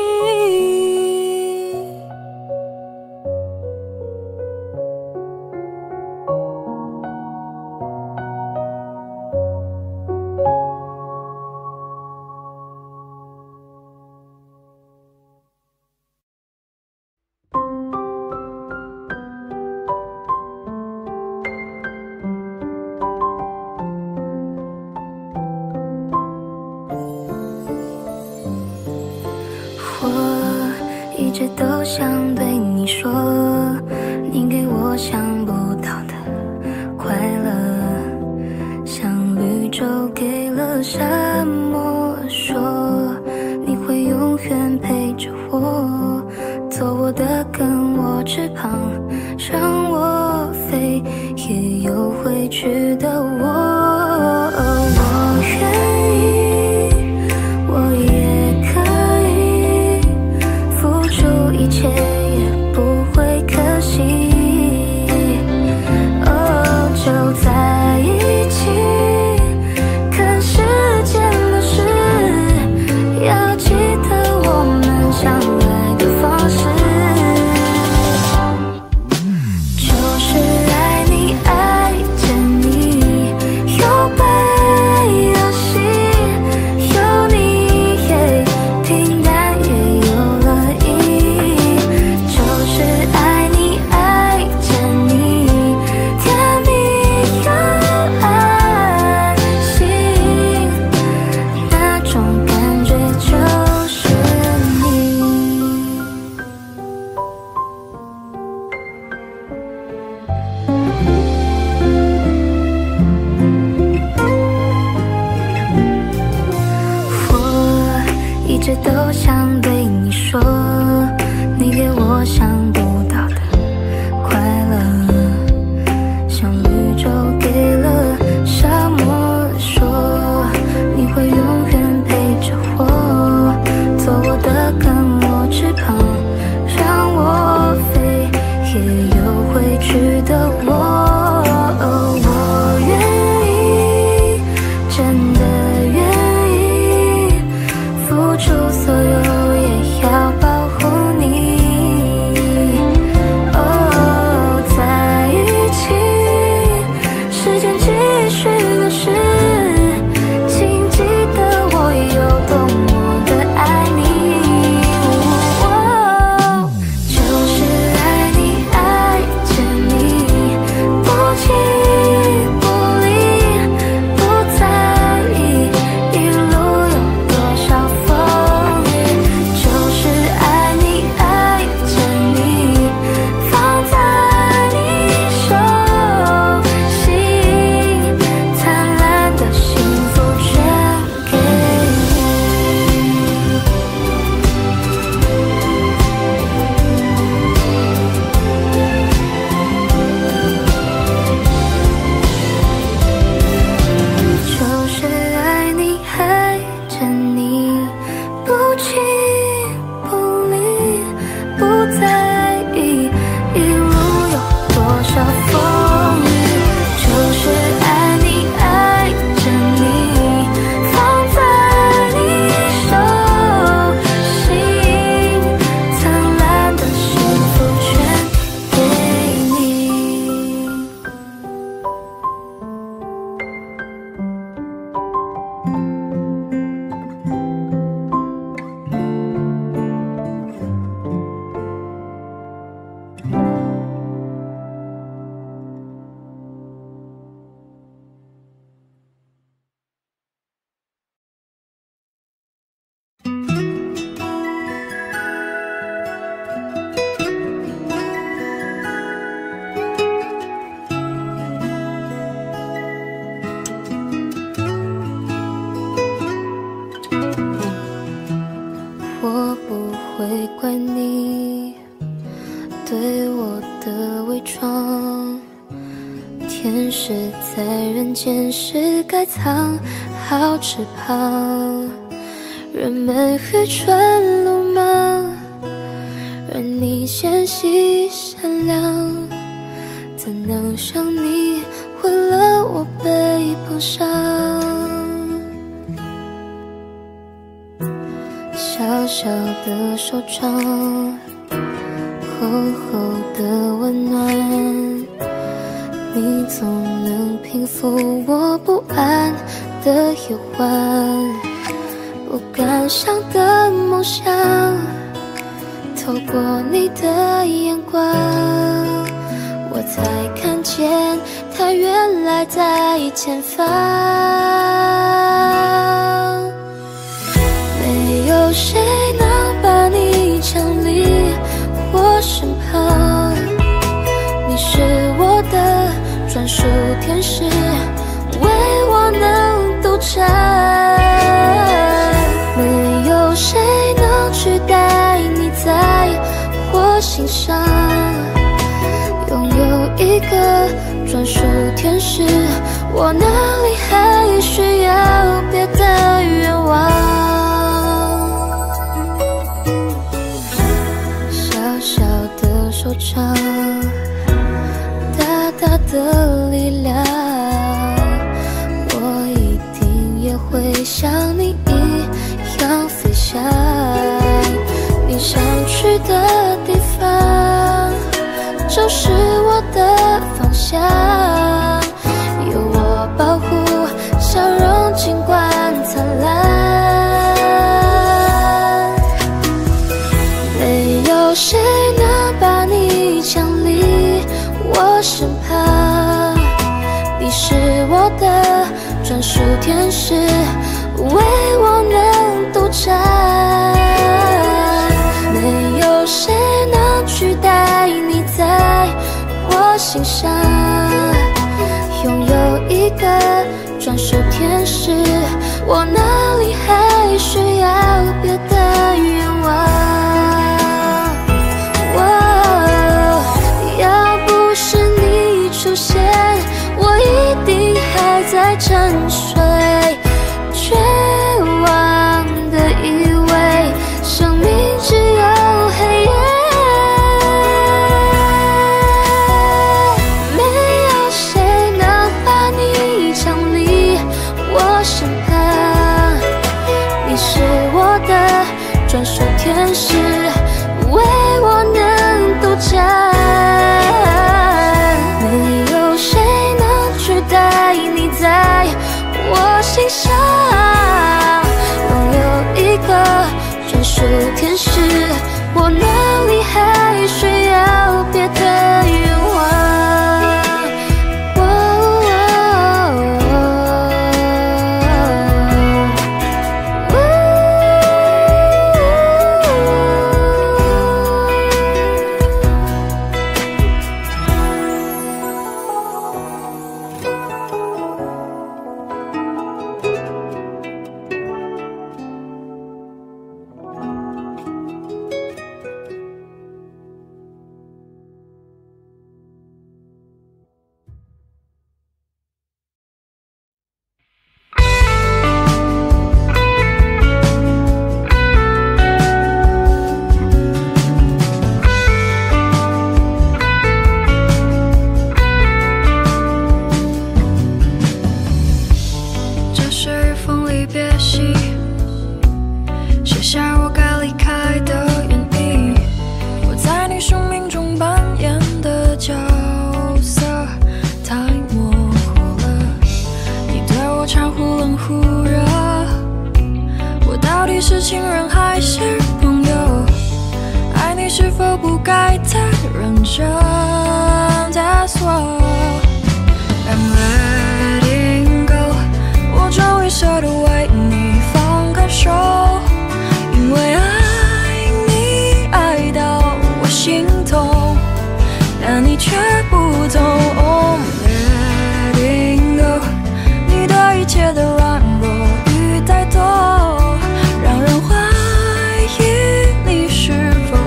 我一直都想对你说，你给我想不到的快乐，像绿洲给了沙漠，说你会永远陪着我，做我的跟我翅膀，让我飞也有回去的我。我愿意，我也可以付出一切，也不会可惜。哦，就在一起，看世界的事，要记得我们相爱的方式，就是爱你，爱着你，永坏你对我的伪装，天使在人间时该藏好翅膀，人们愚蠢鲁莽，而你纤细善良，怎能想你毁了我背膀上？小小的手掌，厚厚的温暖，你总能平复我不安的忧患。不敢想的梦想，透过你的眼光，我才看见它原来在前方。没有谁能把你抢离我身旁，你是我的专属天使，为我能督察。没有谁能取代你在我心上，拥有一个专属天使，我哪里还需要别的愿望？小小的手掌，大大的力量，我一定也会像你一样飞翔。你想去的地方，就是我的方向。有我保护，笑容尽管灿烂。没有谁能把你抢离我身旁，你是我的专属天使，为我能督察。没有谁能取代你在我心上，拥有一个专属天使，我哪里还需要别的愿望？要不是你出现，我一定还在沉睡，绝望的以为生命只有黑夜。没有谁能把你抢离我身旁，你是我的专属天使，为我能督察。没有谁能取代你在我心上，拥有一个专属天使，我哪里还需要别的愿望？ 是情人还是朋友？爱你是否不该太认真 ？That's why I'm letting go。我终于舍得为你放开手，因为爱你爱到我心痛，但你却不懂。Oh, letting go， 你的一切的软弱与怠惰。让人怀疑你是否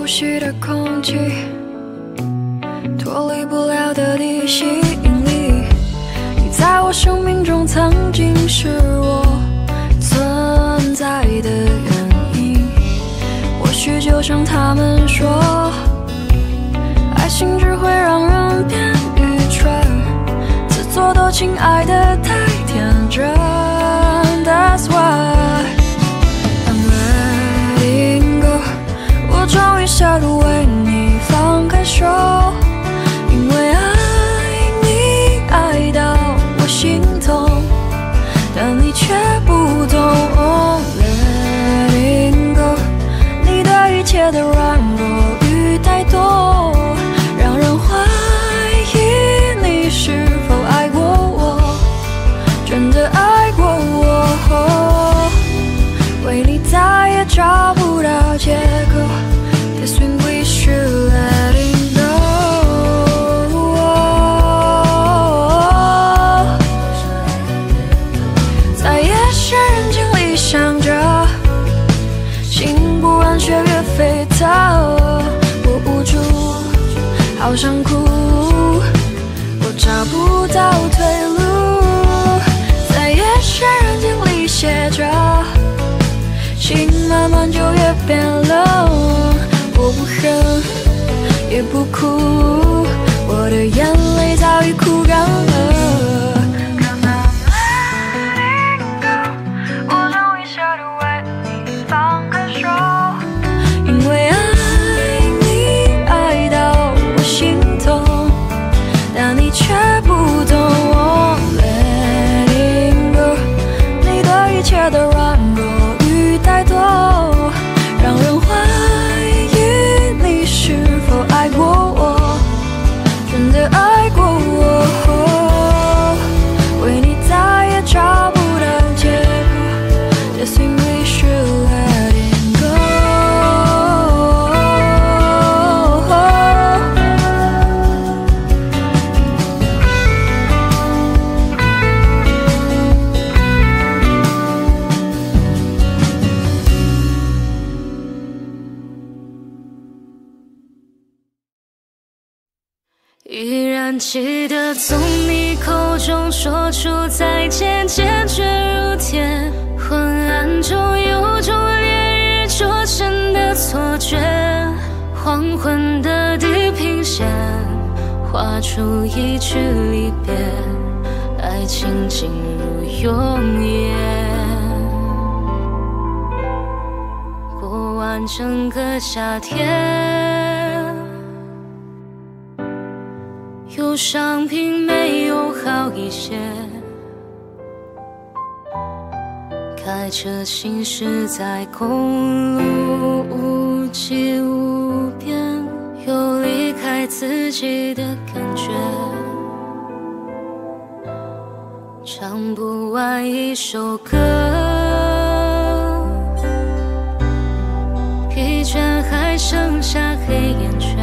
呼吸的空气，脱离不了的地心引力。你在我生命中曾经是我存在的原因。或许就像他们说，爱情只会让人变愚蠢，自作多情爱得太天真。That's why I'm letting go， 我终于下路为你放开手，因为爱你爱到我心痛，但你却不懂。Letting go， 你的一切的软弱与怠惰，让人怀疑你是否爱过我，真的爱过我。为你再也找不到借口 ，This when we should letting go。在夜深人静里想着，心不安血液沸腾，我无助，好想哭，我找不到退路。在夜深人静里写着，心慢慢就越变冷，我不恨也不哭，我的眼泪早已哭干了。我终于下路为你放开手，因为爱你爱到我心痛，但你却不懂。Letting go， 你的一切的软弱与怠惰，让人怀疑你是否爱过我，真的爱过我。为你再也找不到借口 ，This when we should letting go。 依然记得从你口中说出再见，坚决如铁。昏暗中有种烈日灼身的错觉，黄昏的地平线画出一句离别，爱情进入永夜。过完整个夏天，有伤并没有好一些，开车行驶在公路无际无边，有离开自己的感觉，唱不完一首歌，疲倦还剩下黑眼圈，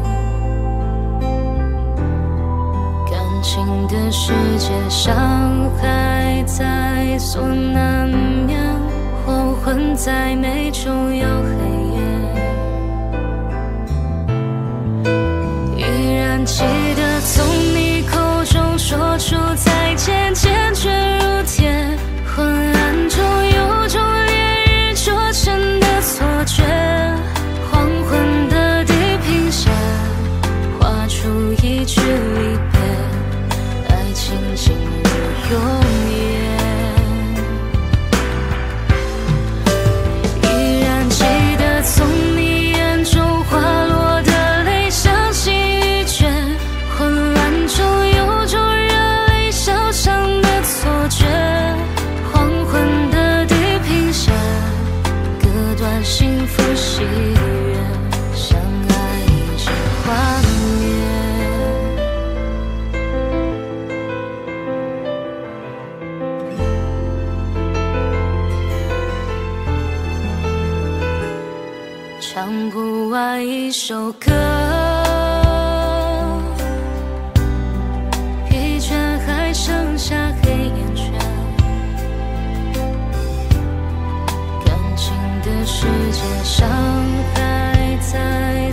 情的世界伤害在所难免，黄昏再美终要黑夜。依然记得从你口中说出再见，坚决如铁。昏暗中有种烈日灼身的错觉，黄昏的地平线画出一句离别，进入永夜。依然记得从你眼中滑落的泪像细雨卷，混乱中有种热泪小肠的错觉，黄昏的地平线割断幸福喜悦，相爱已经幻灭。唱不完一首歌，疲倦还剩下黑眼圈，感情的世界伤害在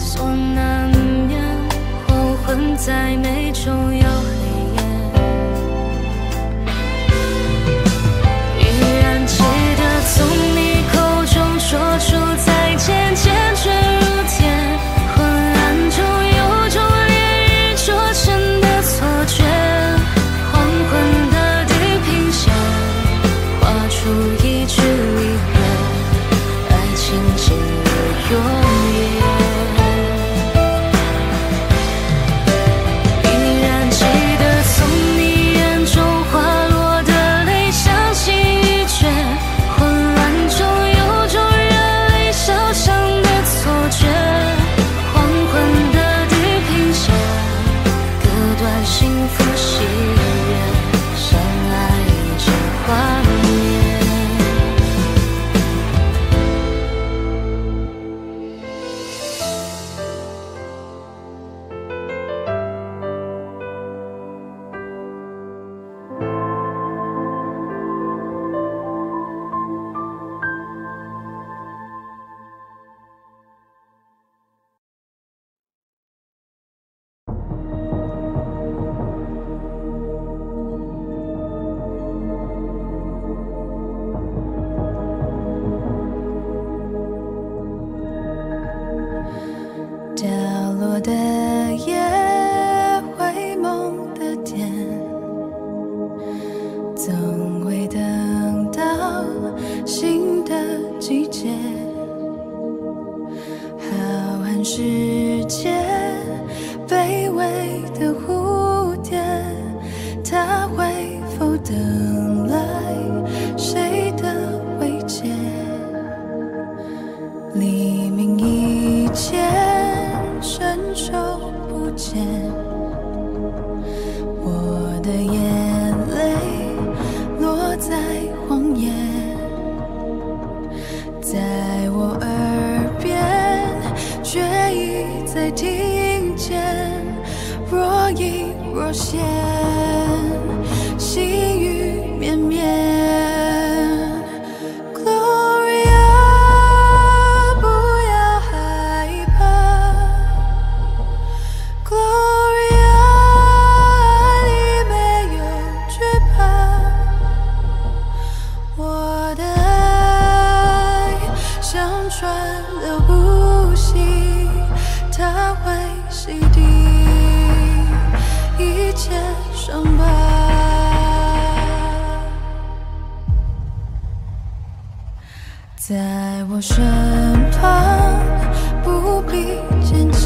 我的夜会梦的甜，总会等到新的季节。浩瀚世界，卑微的蝴蝶，它会否等来谁的慰藉？黎明以前伸手不见，我的眼泪落在荒野，在我耳边却已在听见，若隐若现，细雨绵绵。在我身旁，不必坚强，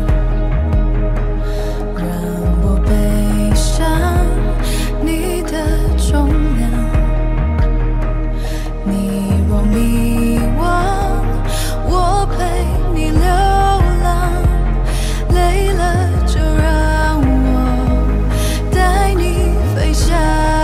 让我背上你的重量。你若迷惘，我陪你流浪，累了就让我带你飞翔。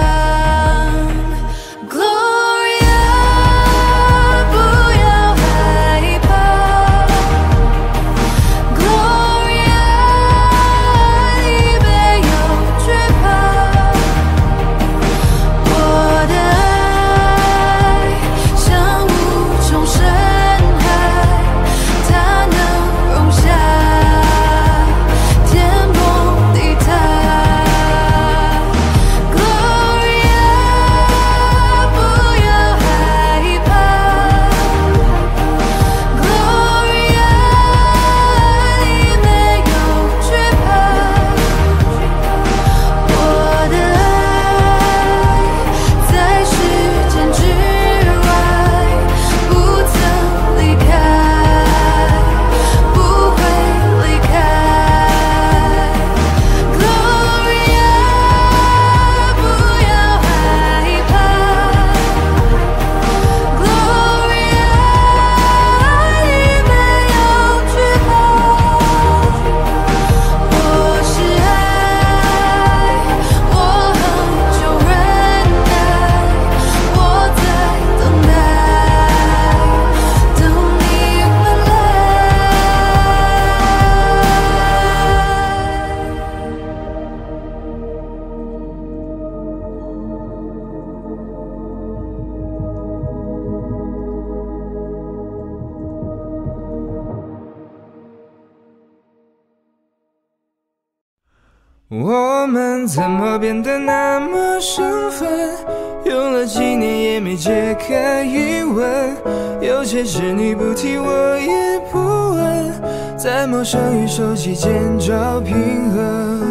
我们怎么变得那么生分？用了几年也没解开疑问，有些事你不提我也不问，在陌生与熟悉间找平衡。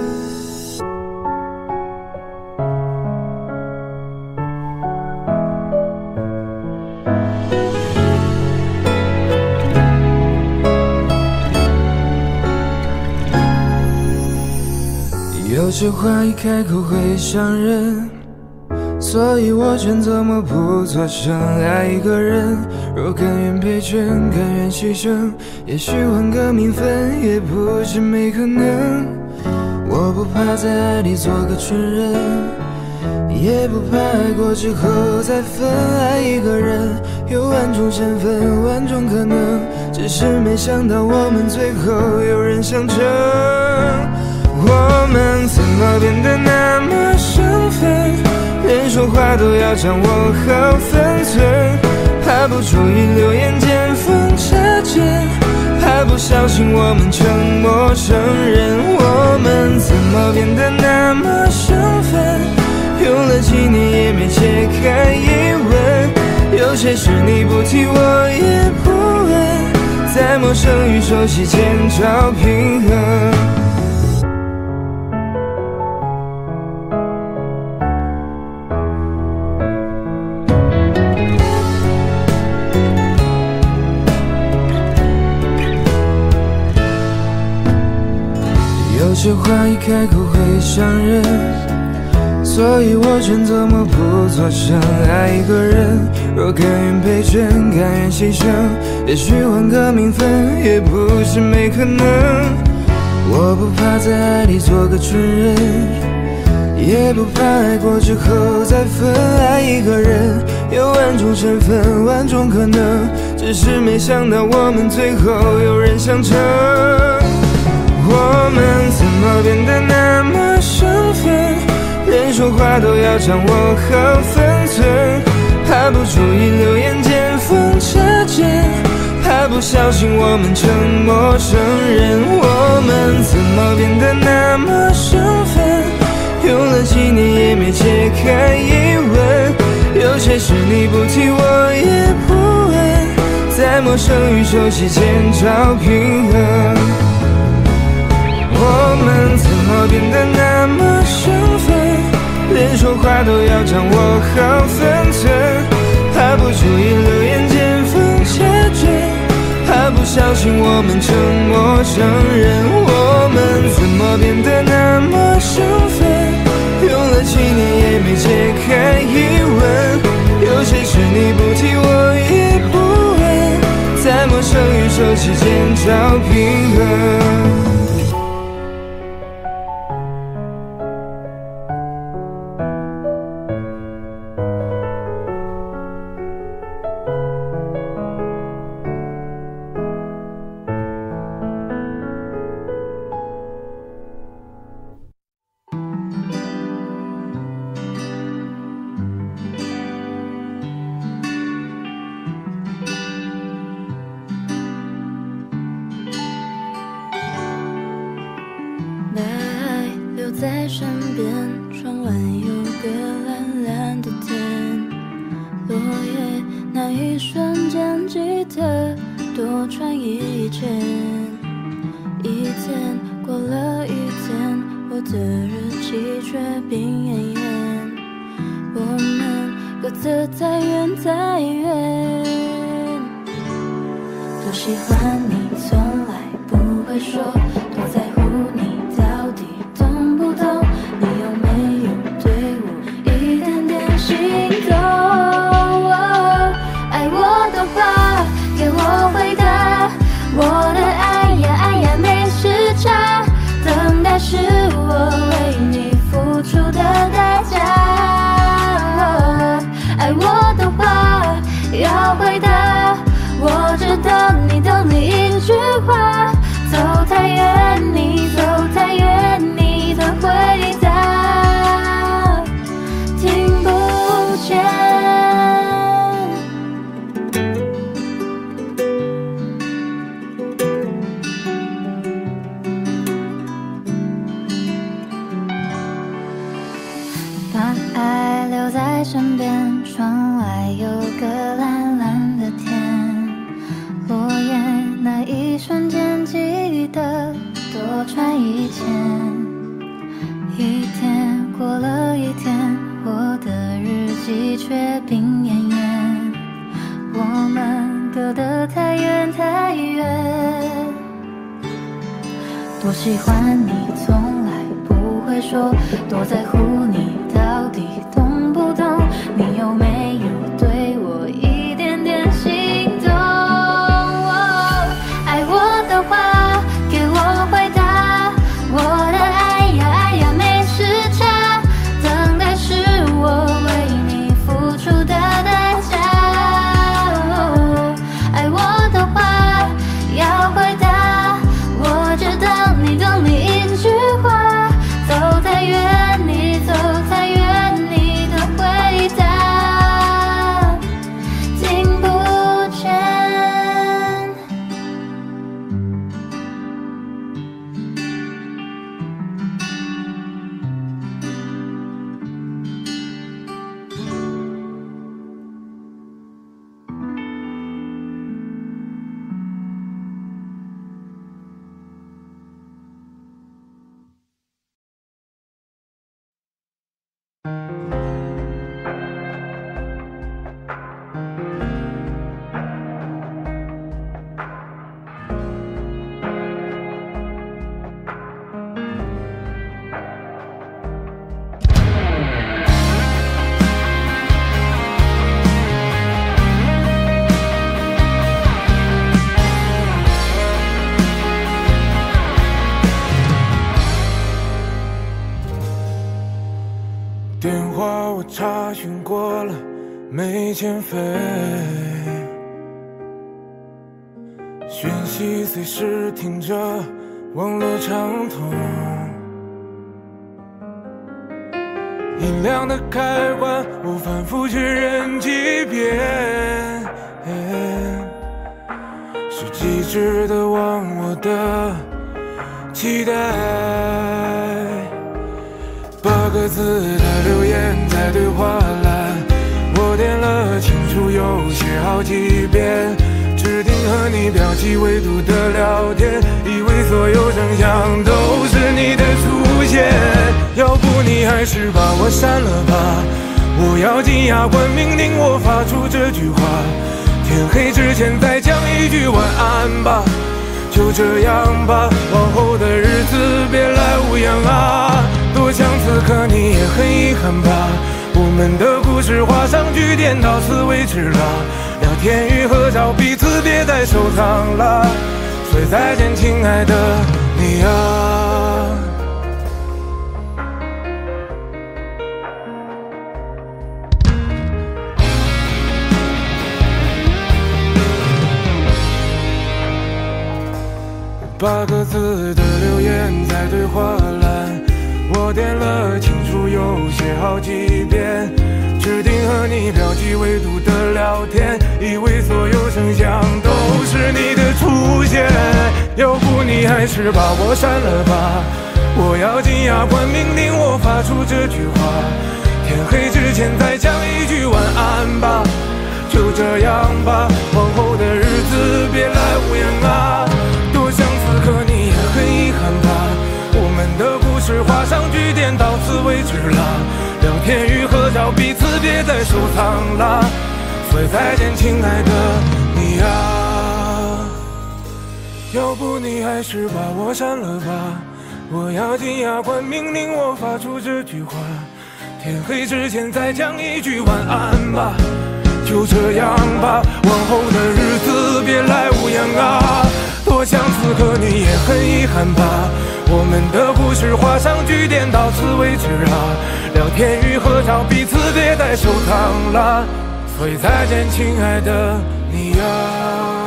有些话一开口会伤人，所以我选择默不作声。爱一个人，若甘愿陪衬，甘愿牺牲，也许换个名分也不是没可能。我不怕在爱里做个蠢人，也不怕爱过之后再分。爱一个人有万种身份，万种可能，只是没想到我们最后有人相称。我们怎么变得那么生分？连说话都要掌握好分寸，怕不注意流言见缝插针，怕不小心我们成陌生人。我们怎么变得那么生分？用了几年也没解开疑问，有些事你不提我也不问，在陌陌生与熟悉间找平衡。有些话一开口会伤人，所以我选择默不作声。爱一个人，若甘愿陪衬，甘愿牺牲，也许换个名分，也不是没可能。我不怕在爱里做个蠢人，也不怕爱过之后再分。爱一个人有万种身份，万种可能，只是没想到我们最后有人相称。我们怎么变得那么生分，连说话都要掌握好分寸，怕不注意流言见缝插针，怕不小心我们成陌生人。我们怎么变得那么生分，用了几年也没解开疑问，有些事你不提我也不问，在陌生与熟悉间找平衡。我们怎么变得那么生分，连说话都要掌握好分寸，怕不注意流言见缝插针，怕不小心我们成陌生人。我们怎么变得那么生分，用了几年也没解开疑问，有些事你不提我也不问，在陌生与熟悉间找平衡。 把爱留在身边，窗外有个蓝蓝的天，落叶那一瞬间，记得多穿一件。一天过了一天，我的日记却冰炎炎，我们各自太远太远。多喜欢你，从来不会说，多在乎你。到底懂不懂？你有没有对我一点点心动？爱我的话，给我回答。我的爱呀爱呀没时差，等待是我为你付出的代价。爱我的话要回答，我知道你懂你一句话。走太远，你走太远，你的回答听不见。把爱留在身边，窗外有个蓝蓝的天，落叶那一瞬间，记得多穿一件。一天过了一天，我的日记却冰炎炎，我们隔得太远太远。多喜欢你，从来不会说，多在乎你，到底懂不懂？你有没有对我一点点心动？爱我的话给我回答，我的爱呀爱呀没时差，等待是我为你付出的代价。爱我的话要回答，我知道你懂你一句话。走太远，你走太远，你的回答电话我查询过了，没欠费。讯息随时听着，网络畅通。音量的开关，我反复确认几遍。是机智的忘我的期待。8个字的留言在对话栏，我点了清楚又写好几遍，指定和你标记未读的聊天，以为所有声响都是你的出现。要不你还是把我删了吧，我咬紧牙关命令我发出这句话，天黑之前再讲一句晚安吧，就这样吧，往后的日子别来无恙啊。多想此刻你也很遗憾吧，我们的故事画上句点，到此为止了。聊天与合照彼此别再收藏了，所以再见亲爱的你啊。8个字的留言在对话栏，我点了清楚又写好几遍，指定和你标记未读的聊天，以为所有声响都是你的出现。要不你还是把我删了吧，我咬紧牙关命令我发出这句话，天黑之前再讲一句晚安吧，就这样吧，往后的日子别来无恙啊。多想此刻你也很遗憾吧，我们的故事画上句点，到此为止了。聊天与合照彼此别再收藏了，所以再见亲爱的你啊。要不你还是把我删了吧，我咬紧牙关命令我发出这句话，天黑之前再讲一句晚安吧，就这样吧，往后的日子别来无恙啊。多想此刻你也很遗憾吧，我们的故事画上句点，到此为止啊。聊天与合照彼此别再收藏了，所以再见亲爱的你啊。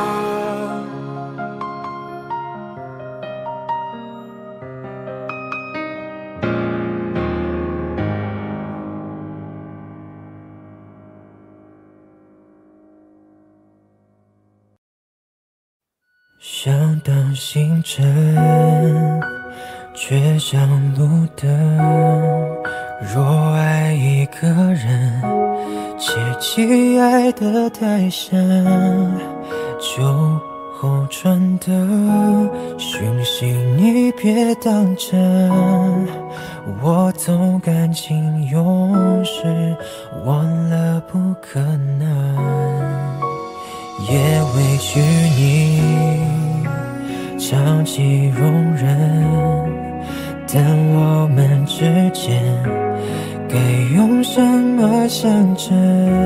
想当星辰，却像路灯。若爱一个人，切记爱得太深，酒后传的讯息你别当真。我懂感情用事，忘了不可能，也委屈你长期容忍，但我们之间该用什么相证？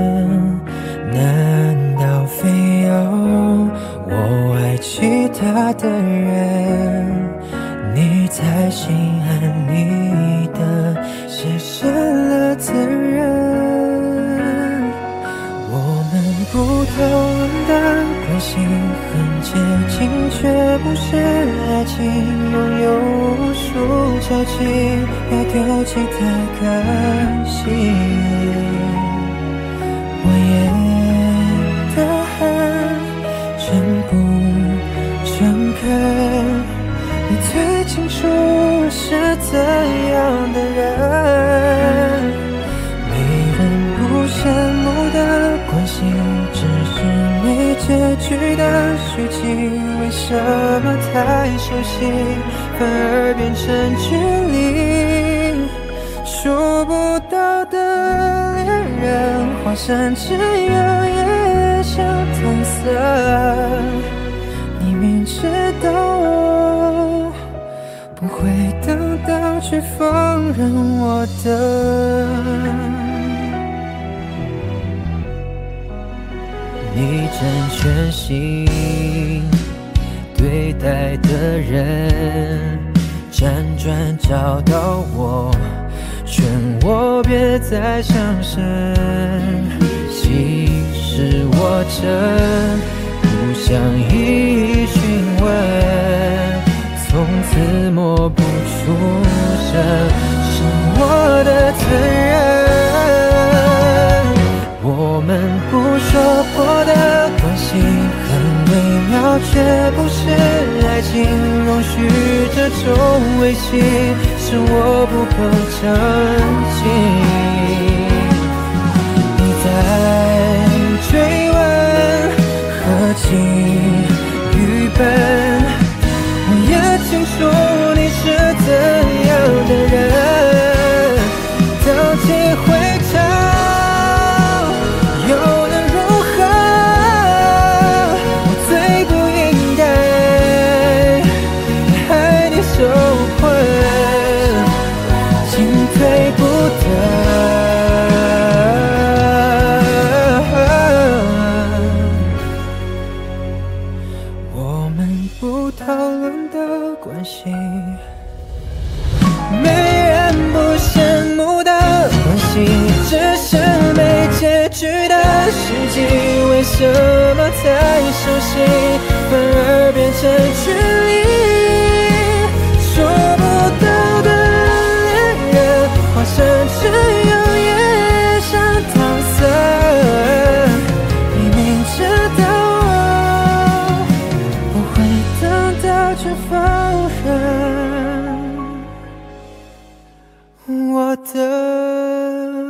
难道非要我爱其他的人，你才心安理得卸下了责任？我们不讨论的关系很接近，却不是爱情，拥有无数交集，要丢弃太可惜。我也的很真不诚恳，你最清楚我是怎样的人。没人不羡慕的关系，只是没结局的续集。为什么太熟悉，反而变成距离？触不到的恋人，华山只有夜相同色。你明知道我不会等到，却放任我等。你真全心对待的人，辗转找到我，劝我别再伤神。其实我真不想一一询问，从此默不出声，是我的责任。我们不说破的关系很微妙，却不是爱情，容许这种维系，是我不够长情。你在追问何情与本，我也清楚你是怎样的人，荡气回肠又能如何？我最不应该害你受困，进退不得。我们不讨论的关系，没人不羡慕的关系，只是没结局的世纪，为什么太熟悉，反而变成距离？说不到的恋人，华山只有夜相搪塞。你明知道我不会等到，却放任我等。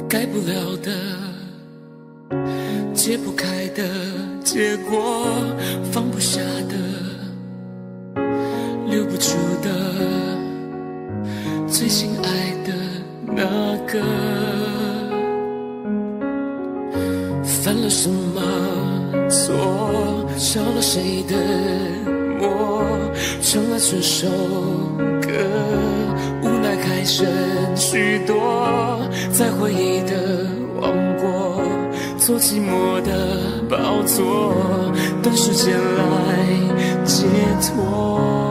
改不了的，解不开的结果，放不下的，留不住的，最心爱的那个，犯了什么错，少了谁的默，唱了这首歌，无奈还剩许多，在回忆的王国，做寂寞的宝座，等时间来解脱。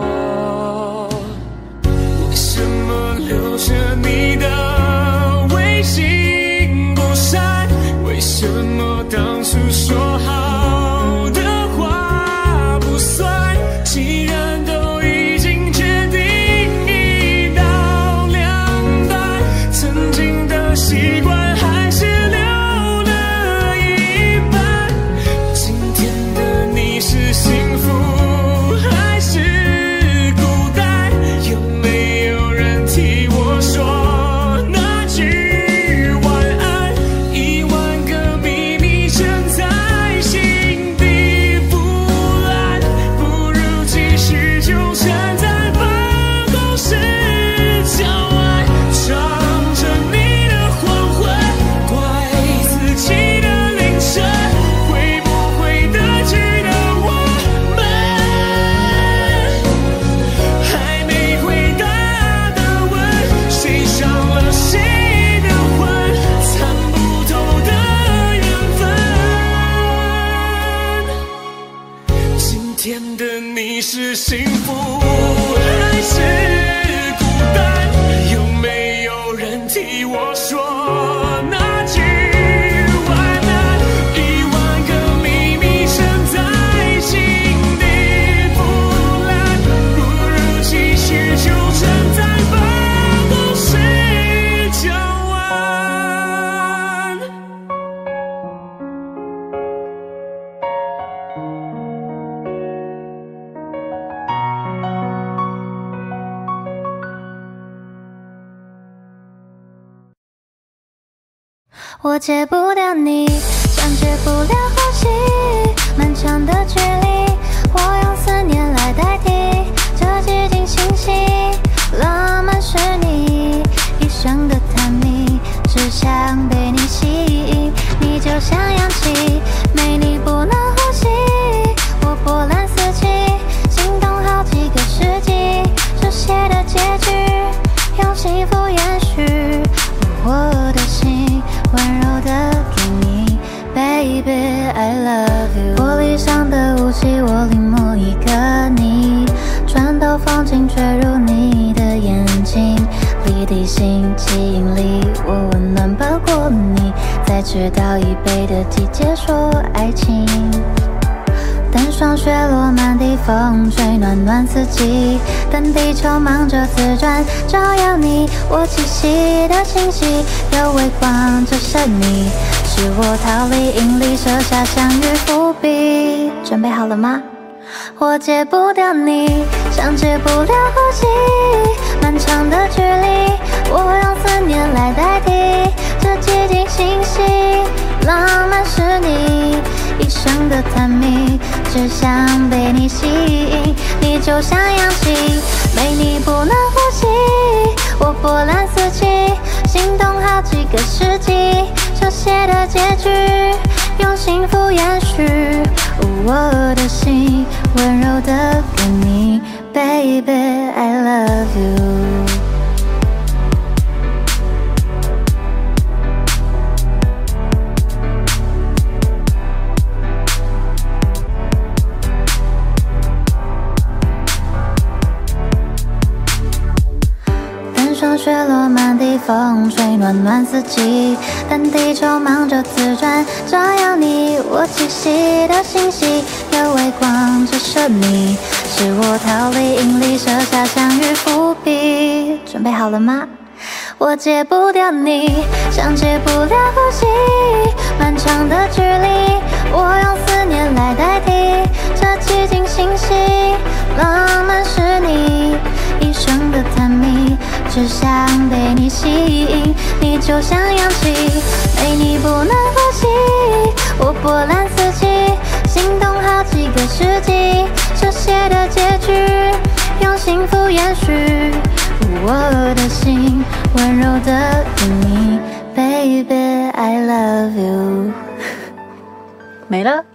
为什么留着你的微信不删？为什么当初说好的话不算？既然都已经决定一刀两断，曾经的习惯还是留了一半。今天的你是幸福还是孤单？有没有人替我说那句晚安？10000个秘密沉在心底腐烂，不如继续纠缠在办公室角外，唱着你的黄昏，怪自己的凌晨，会不会得知的我们，还没回答的问，谁伤了谁的魂，参不透的缘分。今天的你是幸福还是孤单？有没有人替我说那句晚安？10000个秘密沉在心底腐烂，不如继续纠缠在办公室角湾。 我戒不掉你，像戒不了呼吸，漫长的距离，我用思念来代替这寂静清晰。浪漫是你一生的探秘，只想被你吸引，你就像氧气，没你不能呼吸。我波澜四起，心动好几个世纪，这写的结局，用幸福延续。我的心温柔的给你 ，Baby I love you。玻璃上的雾气，我临摹一个你，穿透风景坠入你的眼睛里，地心吸引力，我温暖包裹你，在赤道以北的季节说爱情。等霜雪落满地，风吹暖暖四季，等地球忙着自转，照耀你我栖息的星系，有微光折射你，是我逃离引力，设下相遇伏笔。准备好了吗？我戒不掉你，像戒不了呼吸，漫长的距离，我用思念来代替这寂静星系。浪漫是你一生的探秘，只想被你吸引，你就像氧气，没你不能呼吸。我波澜四起，心动好几个世纪，这写的结局，用幸福延续。我的心温柔的给你 ，Baby I love you。霜雪落满地，风吹暖暖四季，等地球忙着自转，照耀你我栖息的星系，有微光折射你，是我逃离引力，设下相遇伏笔。准备好了吗？我戒不掉你，像戒不了呼吸，漫长的距离，我用思念来代替这寂静星系。浪漫是你一生的探秘，只想被你吸引，你就像氧气，没你不能呼吸。我波澜四起，心动好几个世纪，这写的结局，用幸福延续。我的心温柔的给你 ，Baby I love you。 没了。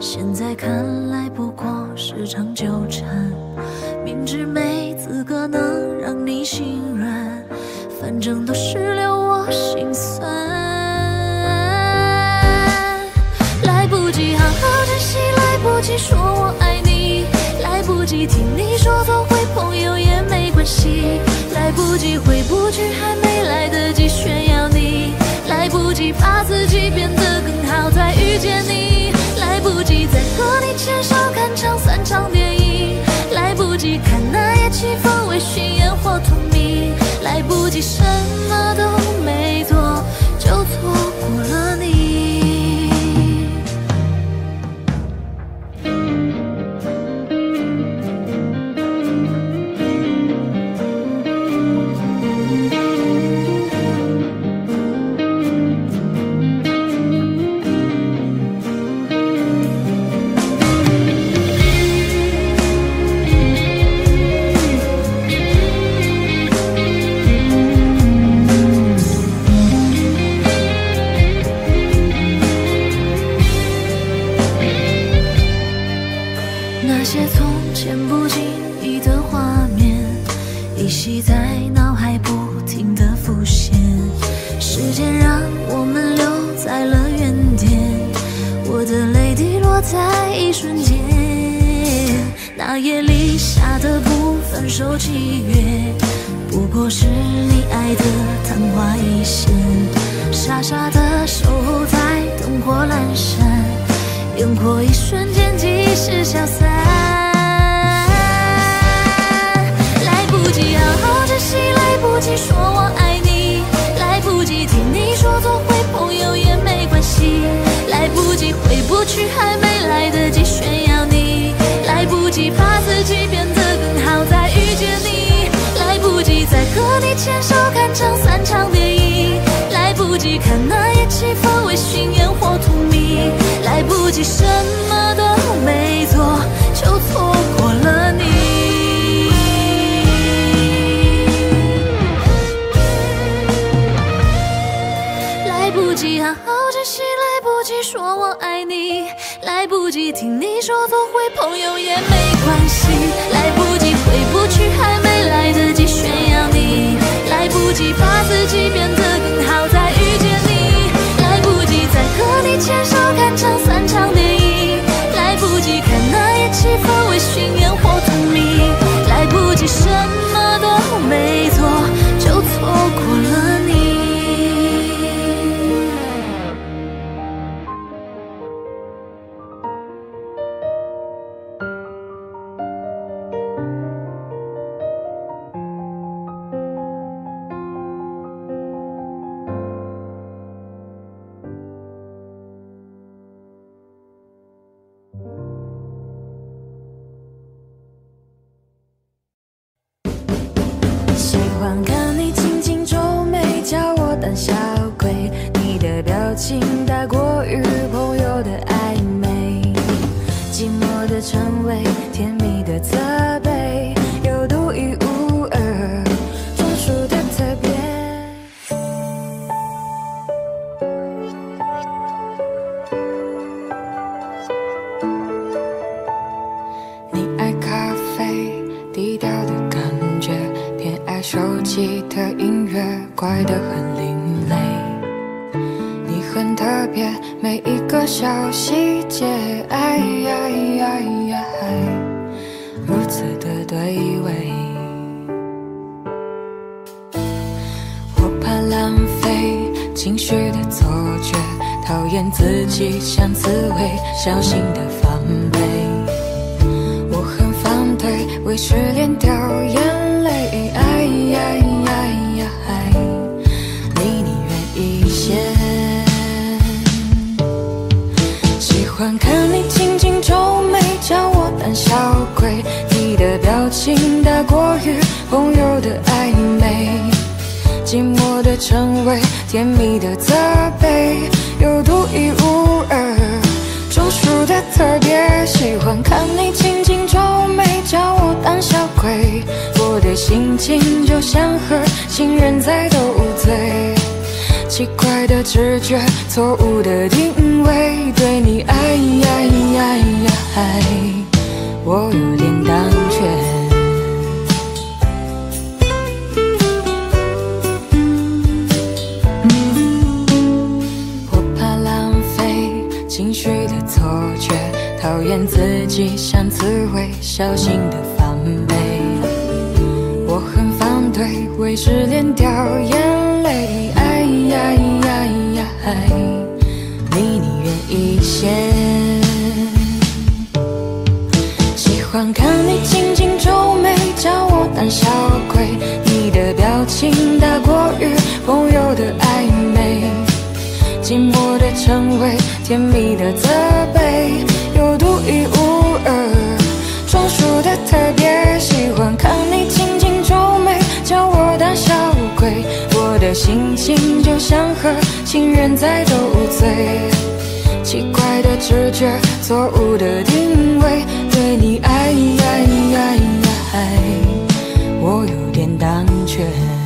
现在看来不过是场纠缠，明知没资格能让你心软，反正都是留我心酸。来不及好好珍惜，来不及说我爱你，来不及听你说做回朋友也没关系，来不及回不去，还没来得及炫耀你，来不及把自己变得更好再遇见你，来不及再和你牵手看场3场电影，来不及看那夜气氛微醺烟火荼蘼，来不及什么都没做就错过了你。那些从前不经意的画面，依稀在脑海不停地浮现，时间让我们留在了原点，我的泪滴落在一瞬间，那夜里下的不分手契约，不过是你爱的昙花一现，傻傻的守候在灯火阑珊，烟火一瞬间即时消散，来不及好好珍惜，来不及说我爱你，来不及听你说做回朋友也没关系，来不及回不去，还没来得及炫耀你，来不及把自己变得更好再遇见你，来不及再和你牵手看场3场电影，来不及看那夜气氛微醺烟火荼蘼，来不及什么都没做就错过了你，来不及好好珍惜，来不及说我爱你，来不及听你说做回朋友也没关系，来不及回不去，还没来得及炫耀你，来不及把自己变得更好再遇见你，来不及再和你牵手看场3场电影，来不及看那夜气氛微醺烟火荼蘼，来不及什么都没做就错过了你。喜欢看你轻轻皱眉，叫我胆小鬼，你的表情大过于朋友的暧昧，寂寞的称谓，甜蜜的责备，有独一无二，专属的特别。你爱咖啡，低调的感觉，偏爱手机的音乐，怪得很另类。你很特别，每一个小细节，哎呀呀呀，如此的对味。我怕浪费情绪的错觉，讨厌自己像刺猬，小心的防备。我很反对为失恋掉眼泪，哎呀呀呀，离你远一些。喜欢看你轻轻皱眉，叫我胆小鬼，你的表情大过于朋友的暧昧，寂寞的称谓，甜蜜的责备，有独一无二，专属的特别。喜欢看你轻轻皱眉，叫我胆小鬼，我的心情就像和情人在斗嘴，奇怪的直觉，错误的定位，对你哎呀呀讨厌自己像刺猬，小心的防备。我很反对为失恋掉眼泪，哎呀呀呀，离你远一些。喜欢看你紧紧皱眉，叫我胆小鬼。你的表情大过于朋友的暧昧，寂寞的称谓，甜蜜的责备，有独一无二，专属的特别。喜欢看你紧紧皱眉，叫我胆小鬼。我的心情就像和情人在斗嘴，奇怪的直觉，错误的定位，对你爱呀呀呀，我有点胆怯。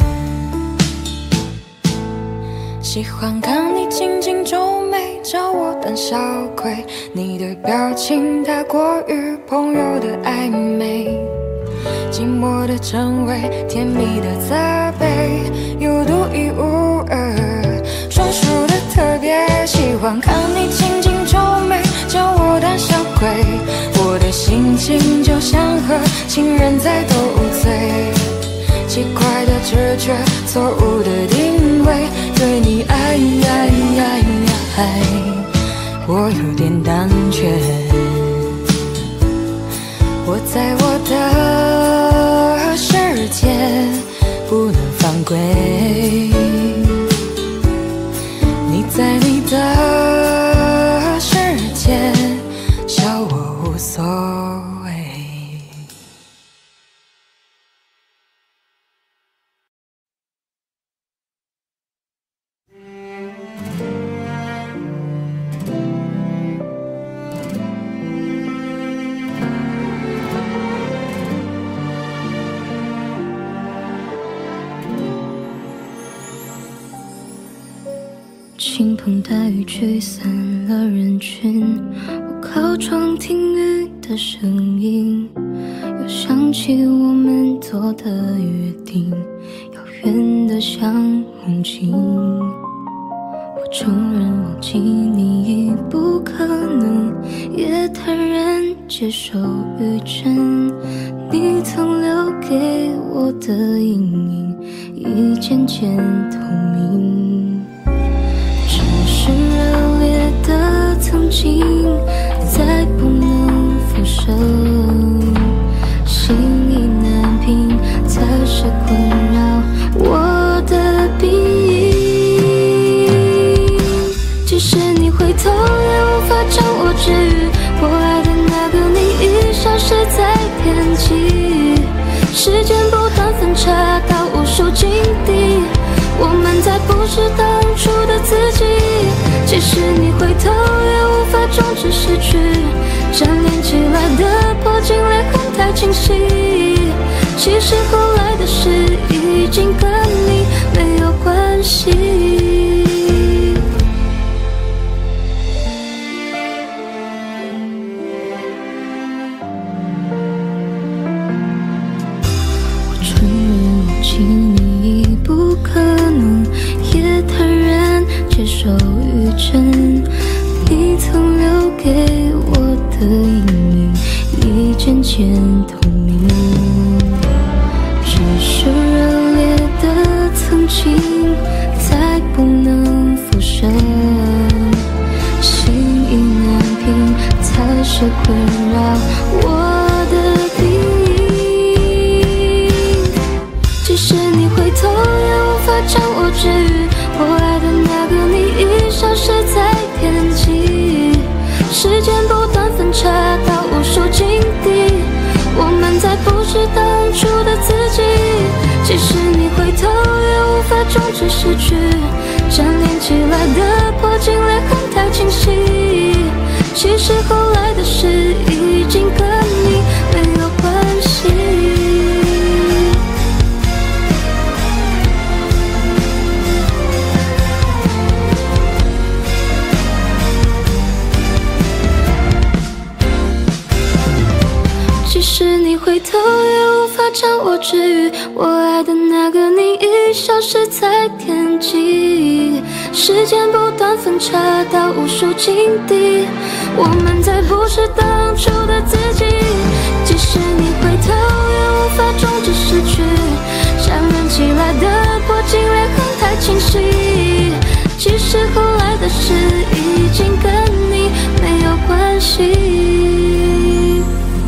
喜欢看你紧紧皱眉，叫我胆小鬼。你的表情大过于朋友的暧昧，寂寞的称谓，甜蜜的责备，有独一无二，专属的特别。喜欢看你紧紧皱眉，叫我胆小鬼。我的心情就像和情人在斗嘴，奇怪的直觉，错误的定位，对你爱呀呀呀，我有点胆怯。我在我的世界不能犯规，你在你的世界笑我无所谓。 倾盆大雨驱散了人群，我靠窗听雨的声音，又想起我们做的约定，遥远的像梦境。我承认忘记你已不可能，也坦然接受雨阵。你曾留给我的阴影已渐渐透明，只是热烈的曾经再不能复生，心意难平才是困扰我的病。即使你回头也无法将我治愈，我爱的那个你已消失在天际，时间不断分岔到无数境地，我们再不是当初的自己。即使你回头也无法终止失去，粘连起来的破镜裂痕太清晰，其实后来的事已经跟你没有关系。你已不可能，也坦然接受雨阵。你曾留给我的阴影已渐渐透明，只是热烈的曾经再不能复生，心意难平才是困扰我的病。即使你回头也无法将我治愈，我爱的那个你已消失在天际，时间不断分岔到无数境地，我们再不是当初的自己。即使你回头也无法终止失去，粘连起来的破镜裂痕太清晰，其实后来的事已经跟你没有关系。即使你回回头也无法将我治愈。我爱的那个你已消失在天际，时间不断分岔到无数境地，我们再不是当初的自己。即使你回头也无法终止失去，相连起来的破镜裂痕太清晰。其实后来的事已经跟你没有关系。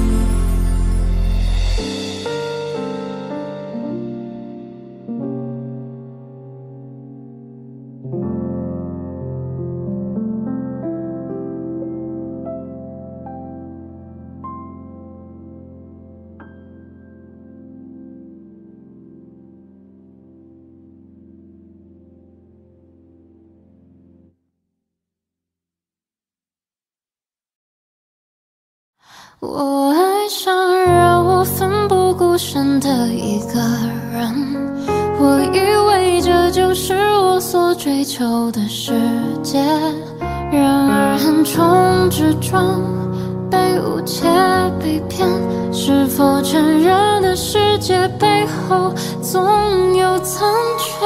我爱上让我奋不顾身的一个人，我以为这就是我所追求的世界，然而横冲直撞，被误解被骗，是否成人的世界背后总有残缺？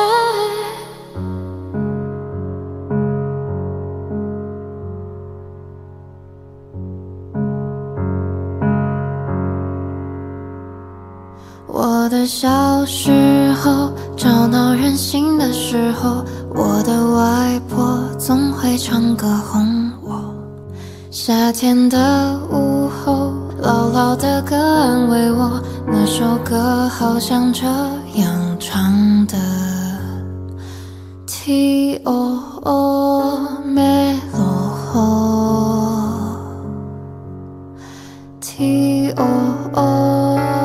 我的小时候吵闹任性的时候，我的外婆总会唱歌哄我。夏天的午后，姥姥的歌安慰我，那首歌好像这样唱的 T.O.O. 梅罗吼 T.O.O.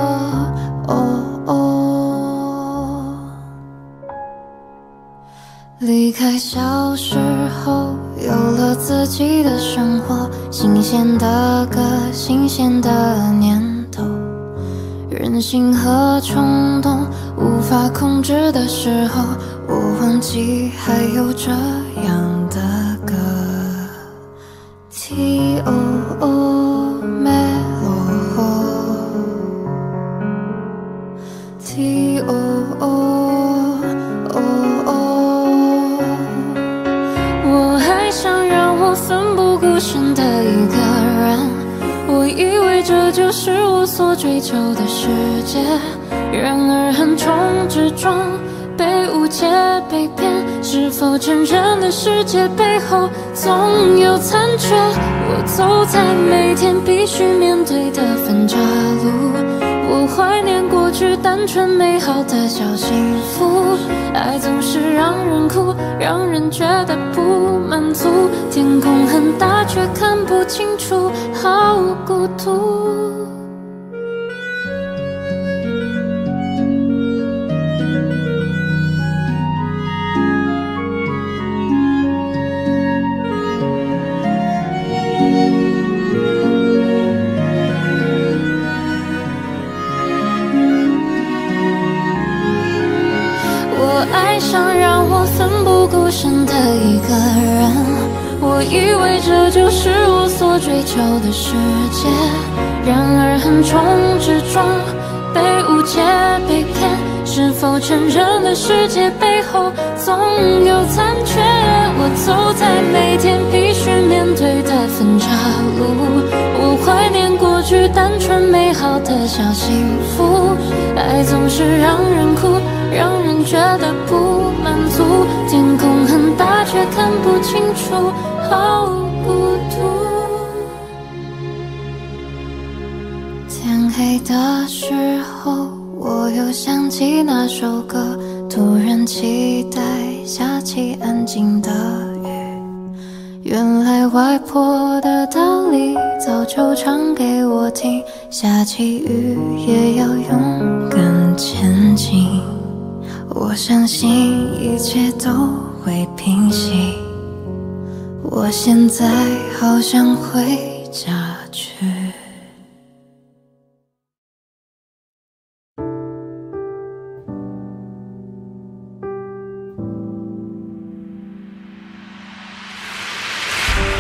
离开小时候，有了自己的生活，新鲜的歌，新鲜的念头，任性和冲动无法控制的时候，我忘记还有这样的歌 T.O.O. 梅罗吼 T.O.O. 奋不顾身的一个人，我以为这就是我所追求的世界，然而横冲直撞，被误解被骗，是否成人的世界背后总有残缺？我走在每天必须面对的分岔路，我怀念过去单纯美好的小幸福，爱总是让人哭，让人觉得不满足，天空很大却看不清楚，好孤独。爱上让我奋不顾身的一个人，我以为这就是我所追求的世界，然而横冲直撞，被误解被骗，是否成人的世界背后总有残缺？我走在每天必须面对的分岔路，我怀念过去单纯美好的小幸福，爱总是让人哭，让人觉得不满足，天空很大却看不清楚，好孤独。天黑的时候，我又想起那首歌，突然期待下起安静的雨。原来外婆的道理早就唱给我听，下起雨也要勇敢前进。我相信一切都会平息，我现在好想回家去。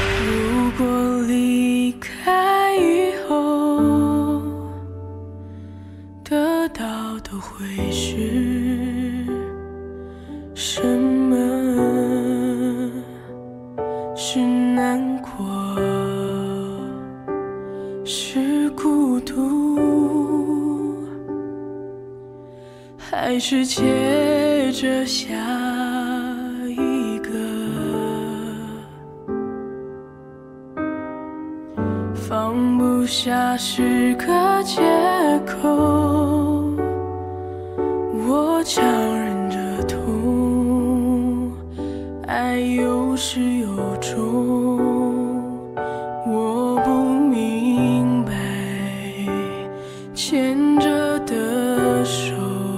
如果离开以后， 会是什么？是难过，是孤独，还是接着下一个？放不下是个借口，我强忍着痛，爱有始有终。我不明白牵着的手，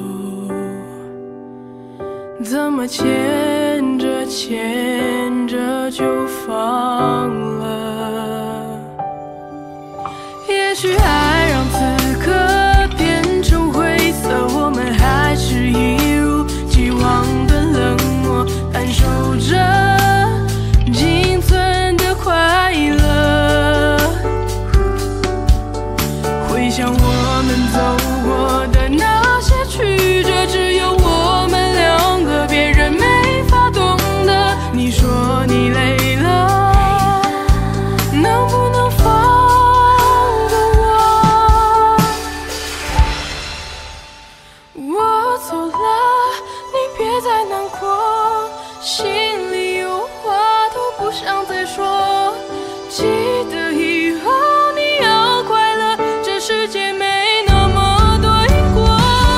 怎么牵着牵着就放了？也许爱让此刻变成灰色，我们还是一如既往的冷漠，感受着仅存的快乐。回想我们走过的那些曲折，只有我们两个，别人没法懂得。你说你累了，能不能放过我？我走了，你别再难过，心里有话都不想再说。记得以后你要快乐，这世界没那么多因果。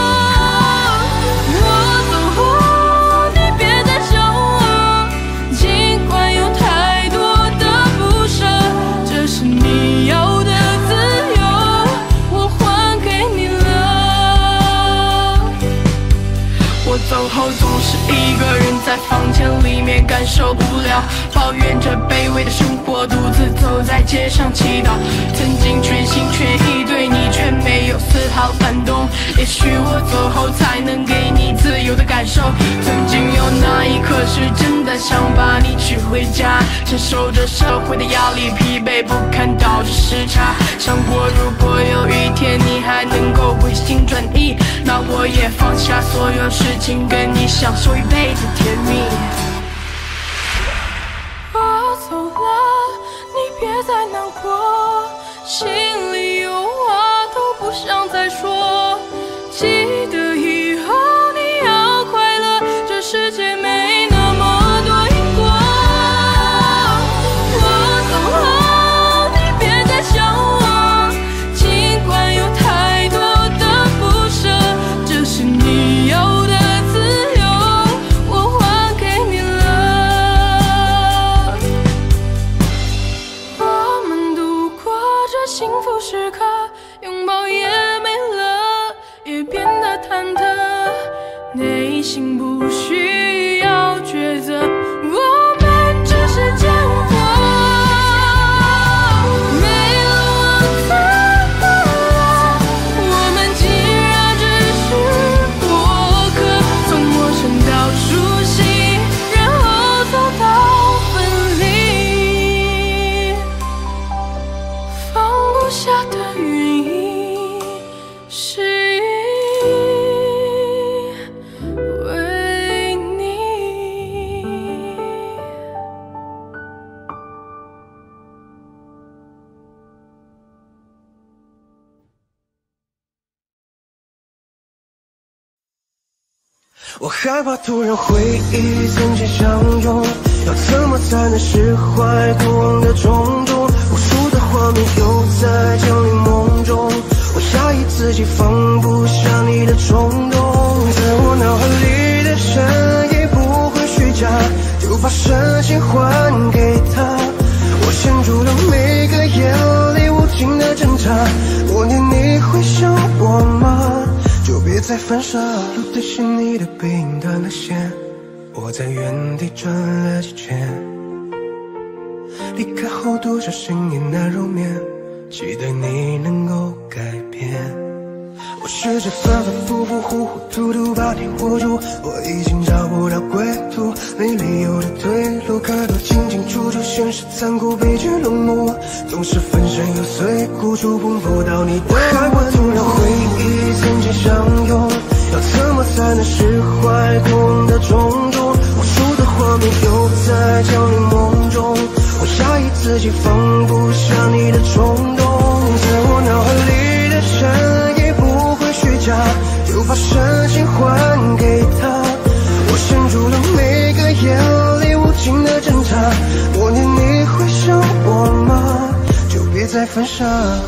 我走后，你别再想我，尽管有太多的不舍，这是你要的自由，我还给你了。我走后总是一个人在房间里面感受不了，抱怨着卑微的生活，独自走在街上祈祷。曾经全心全意对你，却没有丝毫感动。也许我走后才能给你自由的感受。曾经有那一刻是真的想把你娶回家，承受着社会的压力，疲惫不堪导致时差。想过如果有一天你还能够回心转意，那我也放下所有事情，跟你享受一辈子甜蜜。我走了，你别再难过，心里有话都不想再说。记得以后你要快乐，这世界没那么多因果。我走后，你别再想我，尽管有太多的不舍，这是你要的自由，我还给你了。我们度过这幸福时刻，拥抱也没了，也变得忐忑，内心不需要抉择，我们只是见过。没了我怎么了？我们既然只是过客，从陌生到熟悉，然后走到分离。放不下的原因是因为你。 我害怕突然回忆曾经相拥，要怎么才能释怀过往的种种？无数的画面又在降临梦中，我压抑自己放不下你的冲动，在我脑海里的声音不会虚假，就把深情还给他。我陷入了每个夜里无尽的挣扎，多年你会想我吗？就别再犯傻，有的是你的背影断了线，我在原地转了几圈。离开后多少深夜难入眠，期待你能够改变。我试着反反复复糊糊涂涂把你握住，我已经找不到归途，没理由的退路，看得清清楚楚，现实残酷，悲剧冷漠，总是粉身又碎骨，触碰不到你的温度。突然回忆曾经相拥， 要怎么才能释怀过往的种种？无数的画面又在降临梦中，我压抑自己放不下你的冲动，在我脑海里的山也不会虚假，就把深情还给他。我陷入了每个夜里无尽的挣扎，多年你会想我吗？就别再犯傻。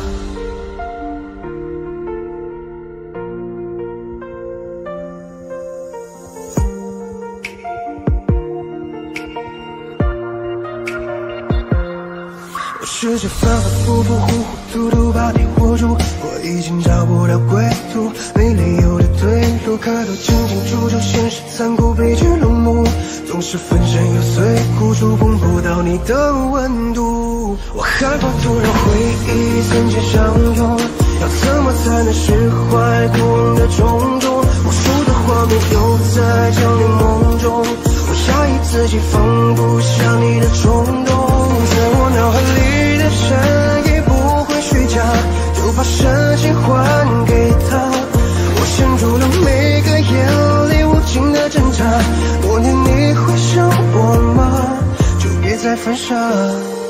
我试着反反复复糊糊涂涂把你握住，我已经找不到归途，没理由的退路，看透清清楚楚，现实残酷，悲剧落幕，总是粉身又碎骨，触碰不到你的温度。我害怕突然回忆曾经相拥，要怎么才能释怀过往的种种？无数的画面又在降临梦中，我压抑自己放不下你的冲动，在我脑海里的山也不会虚假，就把深情还给他。我陷入了每个夜里无尽的挣扎，多年你会想我吗？就别再犯傻。